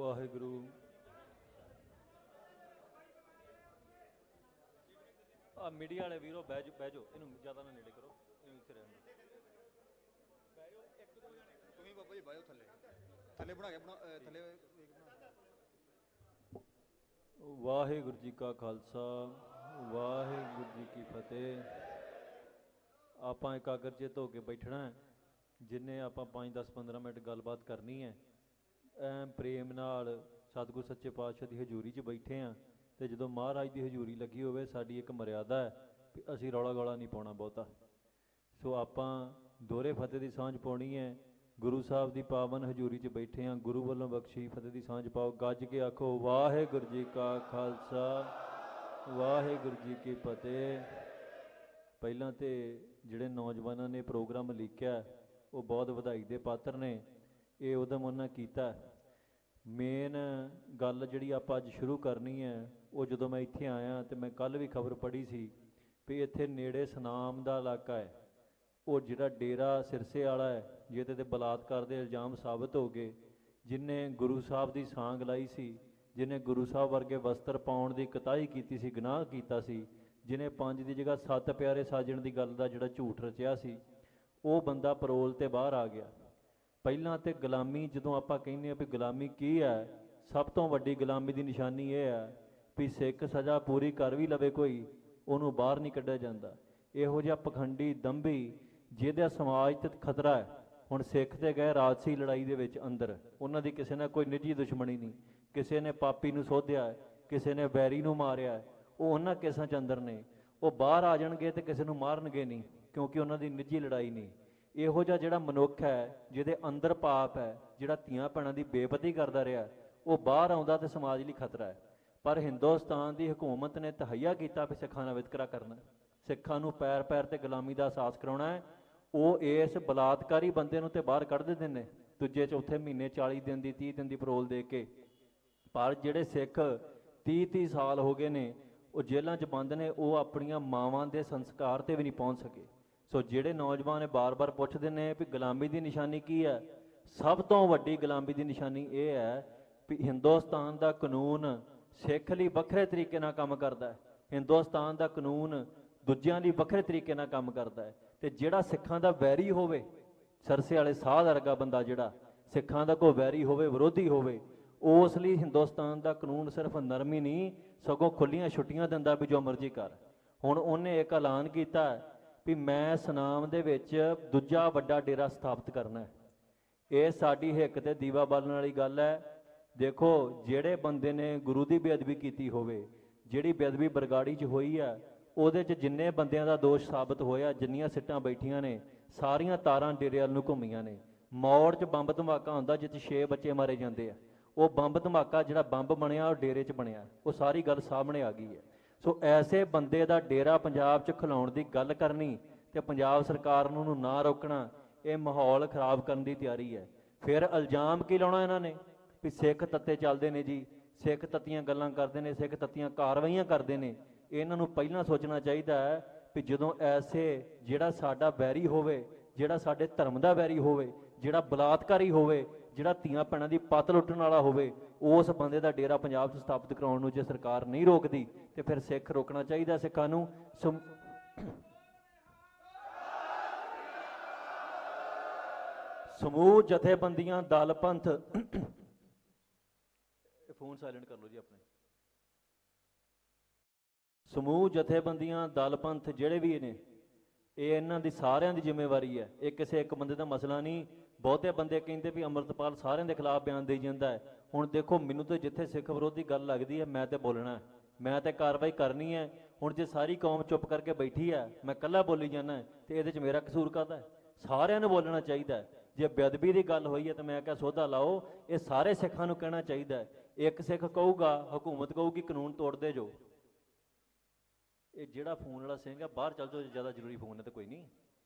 वाहिगुरु। आ media वाले वीरो बह जाओ, इनू ज़्यादा ना नेड़े करो, इनू इत्थे रहने दो। तुसीं बाबा जी बायो थले थले बना के थले वाहिगुरु जी का खालसा वाहिगुरु जी की फतेह। आपां एकाग्रचित होके बैठना है, जिन्हें आपां 5-10-15 मिनट गलबात करनी है। ਐਨ ਪ੍ਰੇਮ ਨਾਲ ਸਤਿਗੁਰ ਸੱਚੇ ਪਾਤਸ਼ਾਹ ਦੀ ਹਜ਼ੂਰੀ 'ਚ ਬੈਠੇ ਹਾਂ ਅਤੇ ਜਦੋਂ ਮਹਾਰਾਜ ਦੀ ਹਜ਼ੂਰੀ ਲੱਗੀ ਹੋਵੇ ਸਾਡੀ ਇੱਕ ਮਰਿਆਦਾ ਹੈ ਵੀ ਅਸੀਂ ਰੌਲਾ ਗੌਲਾ ਨਹੀਂ ਪਾਉਣਾ ਬਹੁਤਾ। ਸੋ ਆਪਾਂ ਦੋਹਰੇ ਫਤਿਹ ਦੀ ਸਾਂਝ ਪਾਉਣੀ ਹੈ। ਗੁਰੂ ਸਾਹਿਬ ਦੀ ਪਾਵਨ ਹਜ਼ੂਰੀ 'ਚ ਬੈਠੇ ਹਾਂ, ਗੁਰੂ ਵੱਲੋਂ ਬਖਸ਼ੀ ਫਤਿਹ ਦੀ ਸਾਂਝ ਪਾਓ। ਗੱਜ ਕੇ ਆਖੋ ਵਾਹਿਗੁਰੂ ਜੀ ਕਾ ਖਾਲਸਾ ਵਾਹਿਗੁਰੂ ਜੀ ਕੀ ਫਤਿਹ। ਪਹਿਲਾਂ ਤਾਂ ਜਿਹੜੇ ਨੌਜਵਾਨਾਂ ਨੇ ਪ੍ਰੋਗਰਾਮ ਲਿਖਿਆ ਉਹ ਬਹੁਤ ਵਧਾਈ ਦੇ ਪਾਤਰ ਨੇ। ਇਹ ਉਦਮ ਉਹਨਾਂ ਕੀਤਾ। ਮੇਨ ਗੱਲ ਜਿਹੜੀ ਆਪਾਂ ਅੱਜ ਸ਼ੁਰੂ ਕਰਨੀ ਹੈ, ਉਹ ਜਦੋਂ ਮੈਂ ਇੱਥੇ ਆਇਆ ਅਤੇ ਮੈਂ ਕੱਲ੍ਹ ਵੀ ਖਬਰ ਪੜ੍ਹੀ ਸੀ ਵੀ ਇੱਥੇ ਨੇੜੇ ਸੁਨਾਮ ਦਾ ਇਲਾਕਾ ਹੈ, ਉਹ ਜਿਹੜਾ ਡੇਰਾ ਸਿਰਸੇ ਵਾਲਾ ਹੈ ਜਿਹਦੇ 'ਤੇ ਬਲਾਤਕਾਰ ਦੇ ਇਲਜ਼ਾਮ ਸਾਬਤ ਹੋ ਗਏ, ਜਿਹਨੇ ਗੁਰੂ ਸਾਹਿਬ ਦੀ ਸਾਂਗ ਲਾਈ ਸੀ, ਜਿਹਨੇ ਗੁਰੂ ਸਾਹਿਬ ਵਰਗੇ ਵਸਤਰ ਪਾਉਣ ਦੀ ਕਤਾਈ ਕੀਤੀ ਸੀ, ਗੁਨਾਹ ਕੀਤਾ ਸੀ, ਜਿਹਨੇ 5 ਦੀ ਜਗ੍ਹਾ 7 ਪਿਆਰੇ ਸਾਜਣ ਦੀ ਗੱਲ ਦਾ ਜਿਹੜਾ ਝੂਠ ਰਚਿਆ ਸੀ, ਉਹ ਬੰਦਾ ਪਰੋਲ 'ਤੇ ਬਾਹਰ ਆ ਗਿਆ। ਪਹਿਲਾਂ ਤਾਂ ਗੁਲਾਮੀ, ਜਦੋਂ ਆਪਾਂ ਕਹਿੰਦੇ ਹਾਂ ਵੀ ਗੁਲਾਮੀ ਕੀ ਹੈ, ਸਭ ਤੋਂ ਵੱਡੀ ਗੁਲਾਮੀ ਦੀ ਨਿਸ਼ਾਨੀ ਇਹ ਹੈ ਵੀ ਸਿੱਖ ਸਜ਼ਾ ਪੂਰੀ ਕਰ ਵੀ ਲਵੇ ਕੋਈ, ਉਹਨੂੰ ਬਾਹਰ ਨਹੀਂ ਕੱਢਿਆ ਜਾਂਦਾ। ਇਹੋ ਜਿਹਾ ਪਖੰਡੀ ਦੰਭੀ ਜਿਹਦਾ ਸਮਾਜ 'ਤੇ ਖਤਰਾ ਹੈ। ਹੁਣ ਸਿੱਖ 'ਤੇ ਗਏ ਰਾਜਸੀ ਲੜਾਈ ਦੇ ਵਿੱਚ ਅੰਦਰ, ਉਹਨਾਂ ਦੀ ਕਿਸੇ ਨਾਲ ਕੋਈ ਨਿੱਜੀ ਦੁਸ਼ਮਣੀ ਨਹੀਂ, ਕਿਸੇ ਨੇ ਪਾਪੀ ਨੂੰ ਸੋਧਿਆ ਹੈ, ਕਿਸੇ ਨੇ ਵੈਰੀ ਨੂੰ ਮਾਰਿਆ ਹੈ, ਉਹ ਉਹਨਾਂ ਕੇਸਾਂ 'ਚ ਅੰਦਰ ਨੇ। ਉਹ ਬਾਹਰ ਆ ਜਾਣਗੇ ਅਤੇ ਕਿਸੇ ਨੂੰ ਮਾਰਨਗੇ ਨਹੀਂ, ਕਿਉਂਕਿ ਉਹਨਾਂ ਦੀ ਨਿੱਜੀ ਲੜਾਈ ਨਹੀਂ। ਇਹੋ ਜਿਹਾ ਜਿਹੜਾ ਮਨੁੱਖ ਹੈ ਜਿਹਦੇ ਅੰਦਰ ਪਾਪ ਹੈ, ਜਿਹੜਾ ਧੀਆਂ ਭੈਣਾਂ ਦੀ ਬੇਪਤੀ ਕਰਦਾ ਰਿਹਾ, ਉਹ ਬਾਹਰ ਆਉਂਦਾ ਤੇ ਸਮਾਜ ਲਈ ਖਤਰਾ ਹੈ। ਪਰ ਹਿੰਦੁਸਤਾਨ ਦੀ ਹਕੂਮਤ ਨੇ ਤਹੱਈਆ ਕੀਤਾ ਵੀ ਸਿੱਖਾਂ ਨਾਲ ਵਿਤਕਰਾ ਕਰਨਾ, ਸਿੱਖਾਂ ਨੂੰ ਪੈਰ ਪੈਰ 'ਤੇ ਗੁਲਾਮੀ ਦਾ ਅਹਿਸਾਸ ਕਰਾਉਣਾ ਹੈ। ਉਹ ਇਸ ਬਲਾਤਕਾਰੀ ਬੰਦੇ ਨੂੰ ਤੇ ਬਾਹਰ ਕੱਢ ਦਿੰਦੇ ਨੇ ਦੂਜੇ ਚੌਥੇ ਮਹੀਨੇ 40 ਦਿਨ ਦੀ 30 ਦਿਨ ਦੀ ਪਰੋਲ ਦੇ ਕੇ। ਪਰ ਜਿਹੜੇ ਸਿੱਖ 30-30 ਸਾਲ ਹੋ ਗਏ ਨੇ ਉਹ ਜੇਲ੍ਹਾਂ 'ਚ ਬੰਦ ਨੇ, ਉਹ ਆਪਣੀਆਂ ਮਾਵਾਂ ਦੇ ਸੰਸਕਾਰ 'ਤੇ ਵੀ ਨਹੀਂ ਪਹੁੰਚ ਸਕੇ। ਸੋ ਜਿਹੜੇ ਨੌਜਵਾਨ ਬਾਰ-ਬਾਰ ਪੁੱਛਦੇ ਨੇ ਵੀ ਗੁਲਾਮੀ ਦੀ ਨਿਸ਼ਾਨੀ ਕੀ ਹੈ, ਸਭ ਤੋਂ ਵੱਡੀ ਗੁਲਾਮੀ ਦੀ ਨਿਸ਼ਾਨੀ ਇਹ ਹੈ ਵੀ ਹਿੰਦੁਸਤਾਨ ਦਾ ਕਾਨੂੰਨ ਸਿੱਖ ਲਈ ਵੱਖਰੇ ਤਰੀਕੇ ਨਾਲ ਕੰਮ ਕਰਦਾ ਹੈ, ਹਿੰਦੁਸਤਾਨ ਦਾ ਕਾਨੂੰਨ ਦੂਜਿਆਂ ਲਈ ਵੱਖਰੇ ਤਰੀਕੇ ਨਾਲ ਕੰਮ ਕਰਦਾ ਹੈ। ਅਤੇ ਜਿਹੜਾ ਸਿੱਖਾਂ ਦਾ ਵੈਰੀ ਹੋਵੇ, ਸਰਸੇ ਵਾਲੇ ਸਾਧ ਵਰਗਾ ਬੰਦਾ ਜਿਹੜਾ ਸਿੱਖਾਂ ਦਾ ਕੋਈ ਵੈਰੀ ਹੋਵੇ, ਵਿਰੋਧੀ ਹੋਵੇ, ਉਸ ਲਈ ਹਿੰਦੁਸਤਾਨ ਦਾ ਕਾਨੂੰਨ ਸਿਰਫ ਨਰਮੀ ਨਹੀਂ ਸਗੋਂ ਖੁੱਲ੍ਹੀਆਂ ਛੁੱਟੀਆਂ ਦਿੰਦਾ ਵੀ ਜੋ ਮਰਜ਼ੀ ਕਰ। ਹੁਣ ਉਹਨੇ ਇੱਕ ਐਲਾਨ ਕੀਤਾ ਵੀ ਮੈਂ ਸੁਨਾਮ ਦੇ ਵਿੱਚ ਦੂਜਾ ਵੱਡਾ ਡੇਰਾ ਸਥਾਪਿਤ ਕਰਨਾ ਹੈ। ਇਹ ਸਾਡੀ ਹਿੱਕ ਤੇ ਦੀਵਾ ਬਾਲਣ ਵਾਲੀ ਗੱਲ ਹੈ। ਦੇਖੋ, ਜਿਹੜੇ ਬੰਦੇ ਨੇ ਗੁਰੂ ਦੀ ਬੇਅਦਬੀ ਕੀਤੀ ਹੋਵੇ, ਜਿਹੜੀ ਬੇਅਦਬੀ ਬਰਗਾੜੀ 'ਚ ਹੋਈ ਆ, ਉਹਦੇ 'ਚ ਜਿੰਨੇ ਬੰਦਿਆਂ ਦਾ ਦੋਸ਼ ਸਾਬਤ ਹੋਇਆ, ਜਿੰਨੀਆਂ ਸਿੱਟਾਂ ਬੈਠੀਆਂ ਨੇ, ਸਾਰੀਆਂ ਤਾਰਾਂ ਡੇਰੇ ਵੱਲ ਨੂੰ ਘੁੰਮੀਆਂ ਨੇ। ਮੌੜ 'ਚ ਬੰਬ ਧਮਾਕਾ ਹੁੰਦਾ ਜਿੱਥੇ 6 ਬੱਚੇ ਮਾਰੇ ਜਾਂਦੇ ਆ, ਉਹ ਬੰਬ ਧਮਾਕਾ ਜਿਹੜਾ ਬੰਬ ਬਣਿਆ ਉਹ ਡੇਰੇ 'ਚ ਬਣਿਆ। ਉਹ ਸਾਰੀ ਗੱਲ ਸਾਹਮਣੇ ਆ ਗਈ ਹੈ। ਸੋ ਐਸੇ ਬੰਦੇ ਦਾ ਡੇਰਾ ਪੰਜਾਬ 'ਚ ਖਿਲਾਉਣ ਦੀ ਗੱਲ ਕਰਨੀ ਅਤੇ ਪੰਜਾਬ ਸਰਕਾਰ ਨੂੰ ਉਹਨੂੰ ਨਾ ਰੋਕਣਾ, ਇਹ ਮਾਹੌਲ ਖਰਾਬ ਕਰਨ ਦੀ ਤਿਆਰੀ ਹੈ। ਫਿਰ ਇਲਜ਼ਾਮ ਕੀ ਲਾਉਣਾ ਇਹਨਾਂ ਨੇ ਵੀ ਸਿੱਖ ਤੱਤੇ ਚੱਲਦੇ ਨੇ ਜੀ, ਸਿੱਖ ਤੱਤੀਆਂ ਗੱਲਾਂ ਕਰਦੇ ਨੇ, ਸਿੱਖ ਤੱਤੀਆਂ ਕਾਰਵਾਈਆਂ ਕਰਦੇ ਨੇ। ਇਹਨਾਂ ਨੂੰ ਪਹਿਲਾਂ ਸੋਚਣਾ ਚਾਹੀਦਾ ਹੈ ਵੀ ਜਦੋਂ ਐਸੇ ਜਿਹੜਾ ਸਾਡਾ ਵੈਰੀ ਹੋਵੇ, ਜਿਹੜਾ ਸਾਡੇ ਧਰਮ ਦਾ ਵੈਰੀ ਹੋਵੇ, ਜਿਹੜਾ ਬਲਾਤਕਾਰੀ ਹੋਵੇ, ਜਿਹੜਾ ਧੀਆਂ ਭੈਣਾਂ ਦੀ ਪੱਤ ਲੁੱਟਣ ਵਾਲਾ ਹੋਵੇ, ਉਸ ਬੰਦੇ ਦਾ ਡੇਰਾ ਪੰਜਾਬ 'ਚ ਸਥਾਪਿਤ ਕਰਾਉਣ ਨੂੰ ਜੇ ਸਰਕਾਰ ਨਹੀਂ ਰੋਕਦੀ ਤੇ ਫਿਰ ਸਿੱਖ ਰੋਕਣਾ ਚਾਹੀਦਾ। ਸਿੱਖਾਂ ਨੂੰ ਸਮੂਹ ਜਥੇਬੰਦੀਆਂ, ਦਲ ਪੰਥ, ਫੋਨ ਸਾਇਲੈਂਟ ਕਰ ਲਓ ਜੀ ਆਪਣੇ, ਸਮੂਹ ਜਥੇਬੰਦੀਆਂ, ਦਲ ਪੰਥ ਜਿਹੜੇ ਵੀ ਨੇ, ਇਹ ਇਹਨਾਂ ਦੀ ਸਾਰਿਆਂ ਦੀ ਜ਼ਿੰਮੇਵਾਰੀ ਹੈ। ਇਹ ਕਿਸੇ ਇੱਕ ਬੰਦੇ ਦਾ ਮਸਲਾ ਨਹੀਂ। ਬਹੁਤੇ ਬੰਦੇ ਕਹਿੰਦੇ ਵੀ ਅੰਮ੍ਰਿਤਪਾਲ ਸਾਰਿਆਂ ਦੇ ਖਿਲਾਫ ਬਿਆਨ ਦੇਈ ਜਾਂਦਾ ਹੈ। ਹੁਣ ਦੇਖੋ, ਮੈਨੂੰ ਤਾਂ ਜਿੱਥੇ ਸਿੱਖ ਵਿਰੋਧੀ ਗੱਲ ਲੱਗਦੀ ਹੈ ਮੈਂ ਤਾਂ ਬੋਲਣਾ, ਮੈਂ ਤਾਂ ਕਾਰਵਾਈ ਕਰਨੀ ਹੈ। ਹੁਣ ਜੇ ਸਾਰੀ ਕੌਮ ਚੁੱਪ ਕਰਕੇ ਬੈਠੀ ਹੈ, ਮੈਂ ਇਕੱਲਾ ਬੋਲੀ ਜਾਂਦਾ ਅਤੇ ਇਹਦੇ 'ਚ ਮੇਰਾ ਕਸੂਰ ਕਾਹਦਾ? ਸਾਰਿਆਂ ਨੂੰ ਬੋਲਣਾ ਚਾਹੀਦਾ। ਜੇ ਬੇਅਦਬੀ ਦੀ ਗੱਲ ਹੋਈ ਹੈ ਤਾਂ ਮੈਂ ਕਿਹਾ ਸੋਧਾ ਲਾਓ, ਇਹ ਸਾਰੇ ਸਿੱਖਾਂ ਨੂੰ ਕਹਿਣਾ ਚਾਹੀਦਾ। ਇੱਕ ਸਿੱਖ ਕਹੂਗਾ, ਹਕੂਮਤ ਕਹੂਗੀ ਕਾਨੂੰਨ ਤੋੜਦੇ ਜੋ। ਇਹ ਜਿਹੜਾ ਫੋਨ ਵਾਲਾ ਸਿੰਘ ਆ ਬਾਹਰ ਚੱਲ ਜਾਓ, ਜ਼ਿਆਦਾ ਜ਼ਰੂਰੀ ਫੋਨ ਹੈ ਤਾਂ ਕੋਈ ਨਹੀਂ।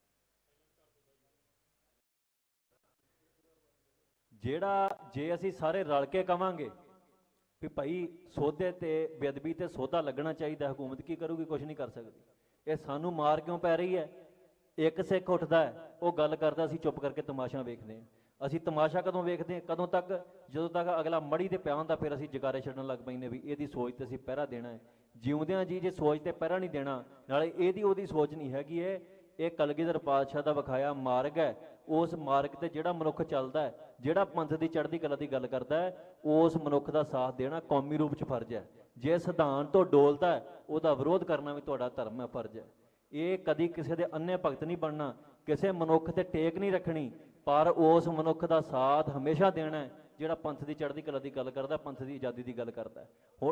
ਜਿਹੜਾ ਜੇ ਅਸੀਂ ਸਾਰੇ ਰਲ ਕੇ ਕਵਾਂਗੇ ਵੀ ਭਾਈ ਸੋਧੇ ਤੇ ਬੇਅਦਬੀ ਤੇ ਸੋਧਾ ਲੱਗਣਾ ਚਾਹੀਦਾ, ਹਕੂਮਤ ਕੀ ਕਰੂਗੀ? ਕੁਛ ਨਹੀਂ ਕਰ ਸਕਦੀ। ਇਹ ਸਾਨੂੰ ਮਾਰ ਕਿਉਂ ਪੈ ਰਹੀ ਹੈ? ਇੱਕ ਸਿੱਖ ਉੱਠਦਾ ਹੈ, ਉਹ ਗੱਲ ਕਰਦਾ, ਅਸੀਂ ਚੁੱਪ ਕਰਕੇ ਤਮਾਸ਼ਾ ਵੇਖਦੇ ਹਾਂ। ਅਸੀਂ ਤਮਾਸ਼ਾ ਕਦੋਂ ਵੇਖਦੇ ਹਾਂ? ਕਦੋਂ ਤੱਕ? ਜਦੋਂ ਤੱਕ ਅਗਲਾ ਮੜੀ ਤੇ ਪਿਆ ਹੁੰਦਾ ਫਿਰ ਅਸੀਂ ਜਗਾਰੇ ਛੱਡਣ ਲੱਗ ਪੈਂਦੇ ਵੀ ਇਹਦੀ ਸੋਚ ਤੇ ਅਸੀਂ ਪਹਿਰਾ ਦੇਣਾ ਹੈ। ਜਿਉਂਦਿਆਂ ਜੀ ਜੇ ਸੋਚ ਤੇ ਪਹਿਰਾ ਨਹੀਂ ਦੇਣਾ, ਨਾਲੇ ਇਹਦੀ ਉਹਦੀ ਸੋਚ ਨਹੀਂ ਹੈਗੀ, ਇਹ ਕਲਗੀਧਰ ਪਾਤਸ਼ਾਹ ਦਾ ਵਿਖਾਇਆ ਮਾਰਗ ਹੈ। ਉਸ ਮਾਰਗ ਤੇ ਜਿਹੜਾ ਮਨੁੱਖ ਚੱਲਦਾ ਹੈ, ਜਿਹੜਾ ਪੰਥ ਦੀ ਚੜ੍ਹਦੀ ਕਲਾ ਦੀ ਗੱਲ ਕਰਦਾ ਹੈ, ਉਸ ਮਨੁੱਖ ਦਾ ਸਾਥ ਦੇਣਾ ਕੌਮੀ ਰੂਪ 'ਚ ਫਰਜ਼ ਹੈ। ਜੇ ਸਿਧਾਂਤ ਤੋਂ ਡੋਲਦਾ ਹੈ ਉਹਦਾ ਵਿਰੋਧ ਕਰਨਾ ਵੀ ਤੁਹਾਡਾ ਧਰਮ ਹੈ, ਫਰਜ਼ ਹੈ। ਇਹ ਕਦੀ ਕਿਸੇ ਦੇ ਅੰਨੇ ਭਗਤ ਨਹੀਂ ਬਣਨਾ, ਕਿਸੇ ਮਨੁੱਖ ਤੇ ਟੇਕ ਨਹੀਂ ਰੱਖਣੀ, ਪਰ ਉਸ ਮਨੁੱਖ ਦਾ ਸਾਥ ਹਮੇਸ਼ਾ ਦੇਣਾ ਹੈ ਜਿਹੜਾ ਪੰਥ ਦੀ ਚੜ੍ਹਦੀ ਕਲਾ ਦੀ ਗੱਲ ਕਰਦਾ, ਪੰਥ ਦੀ ਆਜ਼ਾਦੀ ਦੀ ਗੱਲ ਕਰਦਾ।